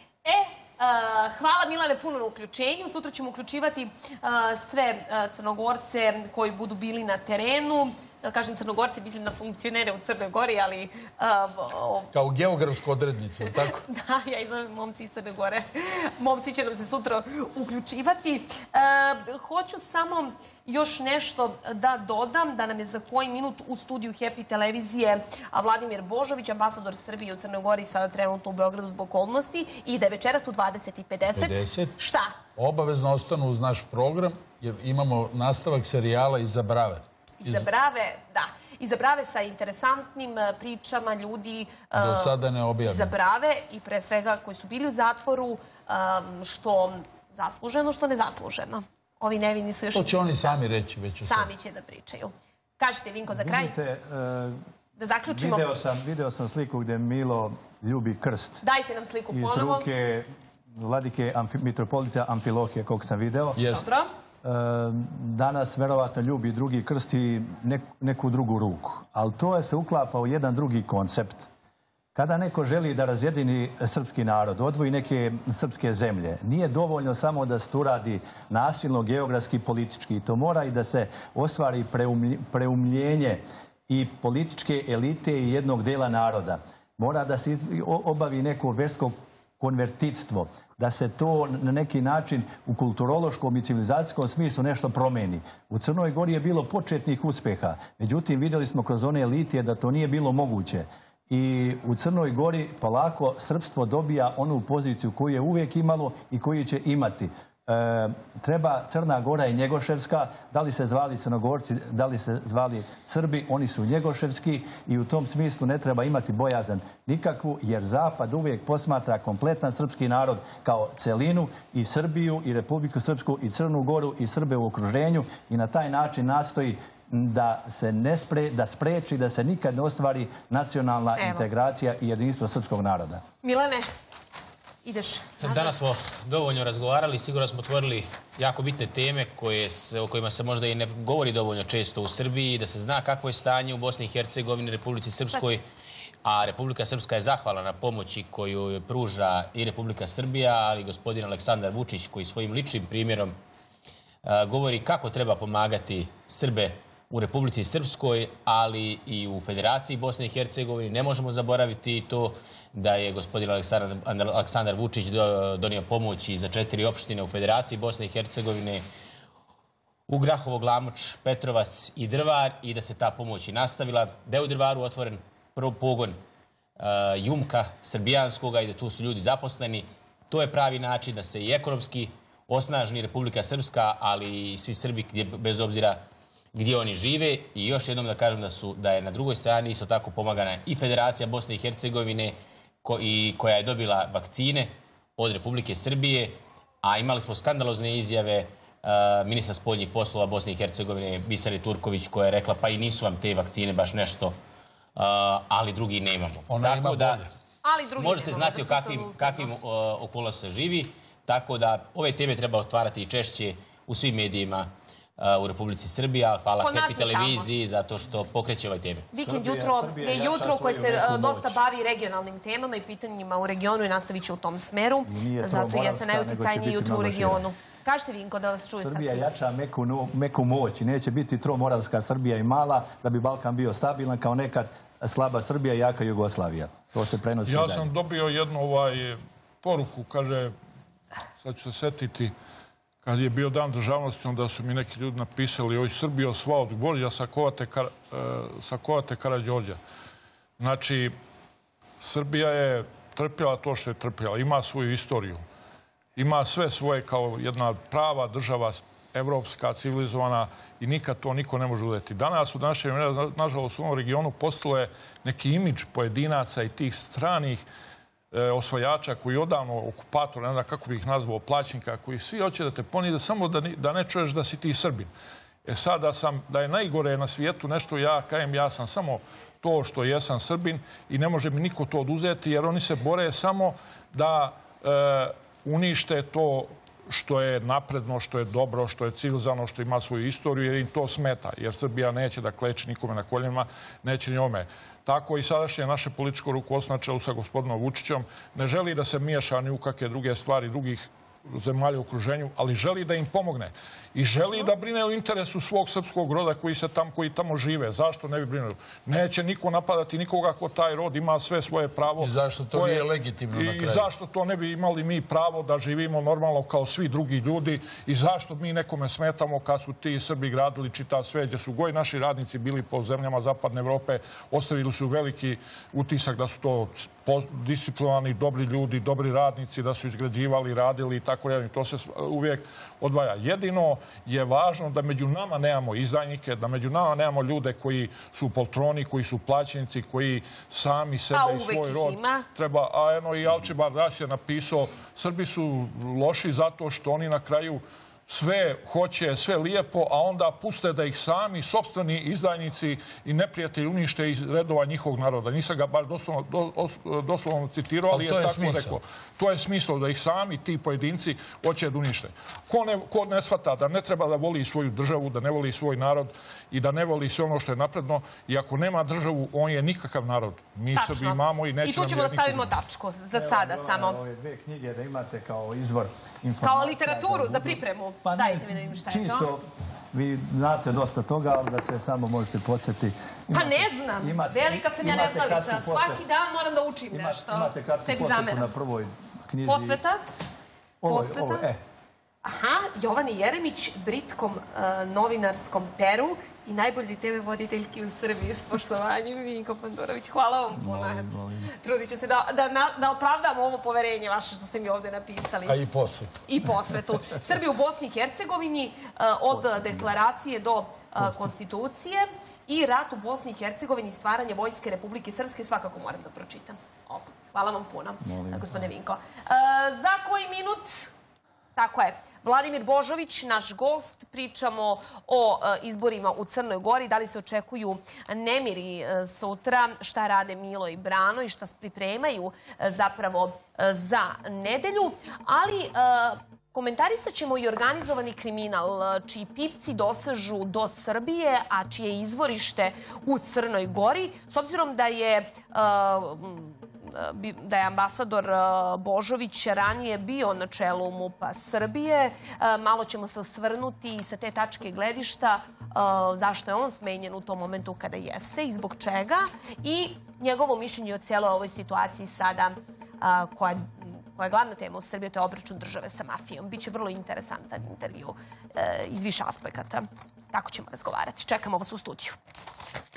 Hvala, Milane, puno na uključenju. Sutra ćemo uključivati sve Crnogorce koji budu bili na terenu. Da kažem Crnogorci, mislim na funkcionere u Crnoj Gori, ali... Kao geografsku odrednicu, tako? Da, ja izovem momci iz Crne Gore. Momci će nam se sutra uključivati. Hoću samo još nešto da dodam, da nam je za koji minut u studiju Happy televizije Vladimir Božović, ambasador Srbije u Crnoj Gori, sada trenutno u Beogradu zbog okolnosti, i da je večeras u 20:50. Šta? Obavezno ostanu uz naš program, jer imamo nastavak serijala Iza brave. Iza brave, da. Iza brave sa interesantnim pričama ljudi. Do sada ne objavljeno. Iza brave i pre svega koji su bili u zatvoru, što zasluženo, što nezasluženo. Ovi nevini su još... To će oni sami reći već. Sami će da pričaju. Kažite, Vinko, za kraj. Vidite, da zaključimo. Video sam sliku gdje Milo ljubi krst. Dajte nam sliku ponovo. Iz ruke vladike mitropolita Amfilohije, kog sam video. Dobro. Danas verovatno ljubi drugi krst i neku drugu ruku. Ali to se uklapa u jedan drugi koncept. Kada neko želi da razjedini srpski narod, odvoji neke srpske zemlje, nije dovoljno samo da se to uradi nasilno, geografski, politički. To mora i da se ostvari preumljenje i političke elite i jednog dela naroda. Mora da se obavi neko versko konvertitstvo, da se to na neki način u kulturološkom i civilizacijskom smislu nešto promeni. U Crnoj Gori je bilo početnih uspeha, međutim vidjeli smo kroz one elite da to nije bilo moguće. I u Crnoj Gori polako srpstvo dobija onu poziciju koju je uvijek imalo i koju će imati. Treba Crna Gora i Njegoševska, da li se zvali Crnogorci, da li se zvali Srbi, oni su Njegoševski i u tom smislu ne treba imati bojazan nikakvu, jer Zapad uvijek posmatra kompletan srpski narod kao celinu, i Srbiju i Republiku Srpsku i Crnu Goru i Srbe u okruženju, i na taj način nastoji da se da spreči da se nikad ne ostvari nacionalna integracija i jedinstvo srpskog naroda. Milane, ideš. Danas smo dovoljno razgovarali, sigurno smo otvorili jako bitne teme o kojima se možda i ne govori dovoljno često u Srbiji, da se zna kakvo je stanje u Bosni i Hercegovini, Republici Srpskoj, a Republika Srpska je zahvalna na pomoći koju pruža i Republika Srbija, ali i gospodin Aleksandar Vučić koji svojim ličnim primjerom govori kako treba pomagati Srbe u Republici Srpskoj, ali i u Federaciji Bosne i Hercegovine. Ne možemo zaboraviti to da je gospodin Aleksandar Vučić donio pomoć i za 4 opštine u Federaciji Bosne i Hercegovine, u Grahovo, Glamoč, Petrovac i Drvar, i da se ta pomoć i nastavila. Da je u Drvaru otvoren pogon Jumka srbijanskoga i da tu su ljudi zaposleni. To je pravi način da se i ekonomski osnažni Republika Srpska, ali i svi Srbi, bez obzira gdje oni žive. I još jednom da kažem da je na drugoj strani isto tako pomagana i Federacija Bosne i Hercegovine koja je dobila vakcine od Republike Srbije, a imali smo skandalozne izjave ministra spoljnih poslova Bosne i Hercegovine Bisere Turković, koja je rekla pa i nisu vam te vakcine baš nešto, ali drugi nemamo. Ona ima bolje. Možete znati o kakvim okolnostima se živi, tako da ove teme treba otvarati i češće u svim medijima u Republici Srbija. Hvala Happy televiziji zato što pokreće ove teme. Vikend jutro je jutro koje se dosta bavi regionalnim temama i pitanjima u regionu i nastavit će u tom smeru. Zato jeste najuticajnije jutro u regionu. Kažete, Vinko, da vas čuje sad. Srbija jača meku moć i neće biti tromoralska Srbija i mala da bi Balkan bio stabilan kao nekad slaba Srbija i jaka Jugoslavija. To se prenosi dalje. Ja sam dobio jednu poruku, kaže, sad ću se setiti, kad je bio dan državnosti, onda su mi neki ljudi napisali oj Srbijo sva od Gvožđa sakovate Karađorđa. Znači, Srbija je trpjela to što je trpjela. Ima svoju istoriju. Ima sve svoje kao jedna prava država, evropska, civilizovana i nikad to niko ne može uzeti. Danas u našem, nažalost, u ovom regionu postalo je neki imidž pojedinaca i tih stranih osvajača koji odavno okupator, ne znam kako bi ih nazvao, plaćnika, koji svi hoće da te ponide samo da ne čuješ da si ti Srbin. Sada da je najgore na svijetu nešto, ja kajem, ja sam samo to što jesam Srbin i ne može mi niko to oduzeti, jer oni se bore samo da unište to što je napredno, što je dobro, što je civilizovano, što ima svoju istoriju, jer im to smeta. Jer Srbija neće da kleči nikome na koljenima, neće ni ome. Tako i sadašnje naše političko rukovodstvo na čelu sa gospodinom Vučićem ne želi da se miješa ni u kakve druge stvari drugih zemalja u okruženju, ali želi da im pomogne. I želi da brine o interesu svog srpskog roda koji tamo žive. Zašto ne bi brinuo? Neće niko napadati nikoga ko taj rod ima sve svoje pravo. I zašto to nije legitimno na kraju? I zašto to ne bi imali mi pravo da živimo normalno kao svi drugi ljudi? I zašto mi nekome smetamo kad su ti Srbi gradili čitav sve, gdje su goji naši radnici bili po zemljama Zapadne Evrope, ostavili su veliki utisak da su to disciplinovani, dobri ljudi, dobri radnici, da su izgrađivali, radili i tako dalje. To se uvijek odvaja. Jedino je važno da među nama nemamo izdajnike, da među nama nemamo ljude koji su poltroni, koji su plaćenici, koji sami sebe i svoj rod treba. A eno i Alčibar Das je napisao, Srbi su loši zato što oni na kraju sve hoće, sve lijepo, a onda puste da ih sami, sopstveni izdajnici i neprijatelji unište iz redova njihovog naroda. Nisam ga baš doslovno citirao, ali je tako rekao. To je smisao, da ih sami ti pojedinci hoće da unište. Ko ne shvata da ne treba da voli svoju državu, da ne voli svoj narod i da ne voli sve ono što je napredno, i ako nema državu, on je nikakav narod. Mi Srbi imamo i neće nam... I tu ćemo da stavimo tačku za sada samo. Ove dve knjige da imate kao izvor informacija. Kao literaturu za pripremu. Dajte mi da vidim šta je to. Čisto, vi znate dosta toga, ali da se samo možete podsjetiti. Pa ne znam. Velika sam ja neznalica. Svaki dan moram da učim nešto. Imate kratku posvetu na prvoj knjizi. Posveta? Posveta? Aha, Jovani Jeremić, britkom novinarskom peru i najbolji TV voditeljki u Srbiji s poštovanjem, Vinko Pandurović. Hvala vam puno. Trudit ću se da opravdam ovo poverenje vaše što ste mi ovdje napisali. A i posvetu. I posvetu. Srbi u Bosni i Hercegovini od deklaracije do konstitucije i rat u Bosni i Hercegovini, stvaranje Vojske Republike Srpske, svakako moram da pročitam. Hvala vam puno, gospodine Vinko. Za koji minut, tako je, Vladimir Božović, naš gost. Pričamo o izborima u Crnoj Gori. Da li se očekuju nemiri sutra? Šta rade Milo i Brano i šta se pripremaju zapravo za nedelju? Ali komentarisat ćemo i organizovani kriminal, čiji pipci dosežu do Srbije, a čije izvorište u Crnoj Gori. S obzirom da je ambasador Božović ranije bio na čelu MUP-a Srbije, malo ćemo se osvrnuti sa te tačke gledišta zašto je on smenjen u tom momentu kada jeste i zbog čega, i njegovo mišljenje o cijeloj ovoj situaciji sada koja je glavna tema u Srbiji, to je obračun države sa mafijom. Biće vrlo interesantan intervju iz više aspekata. Tako ćemo razgovarati. Čekamo vas u studiju.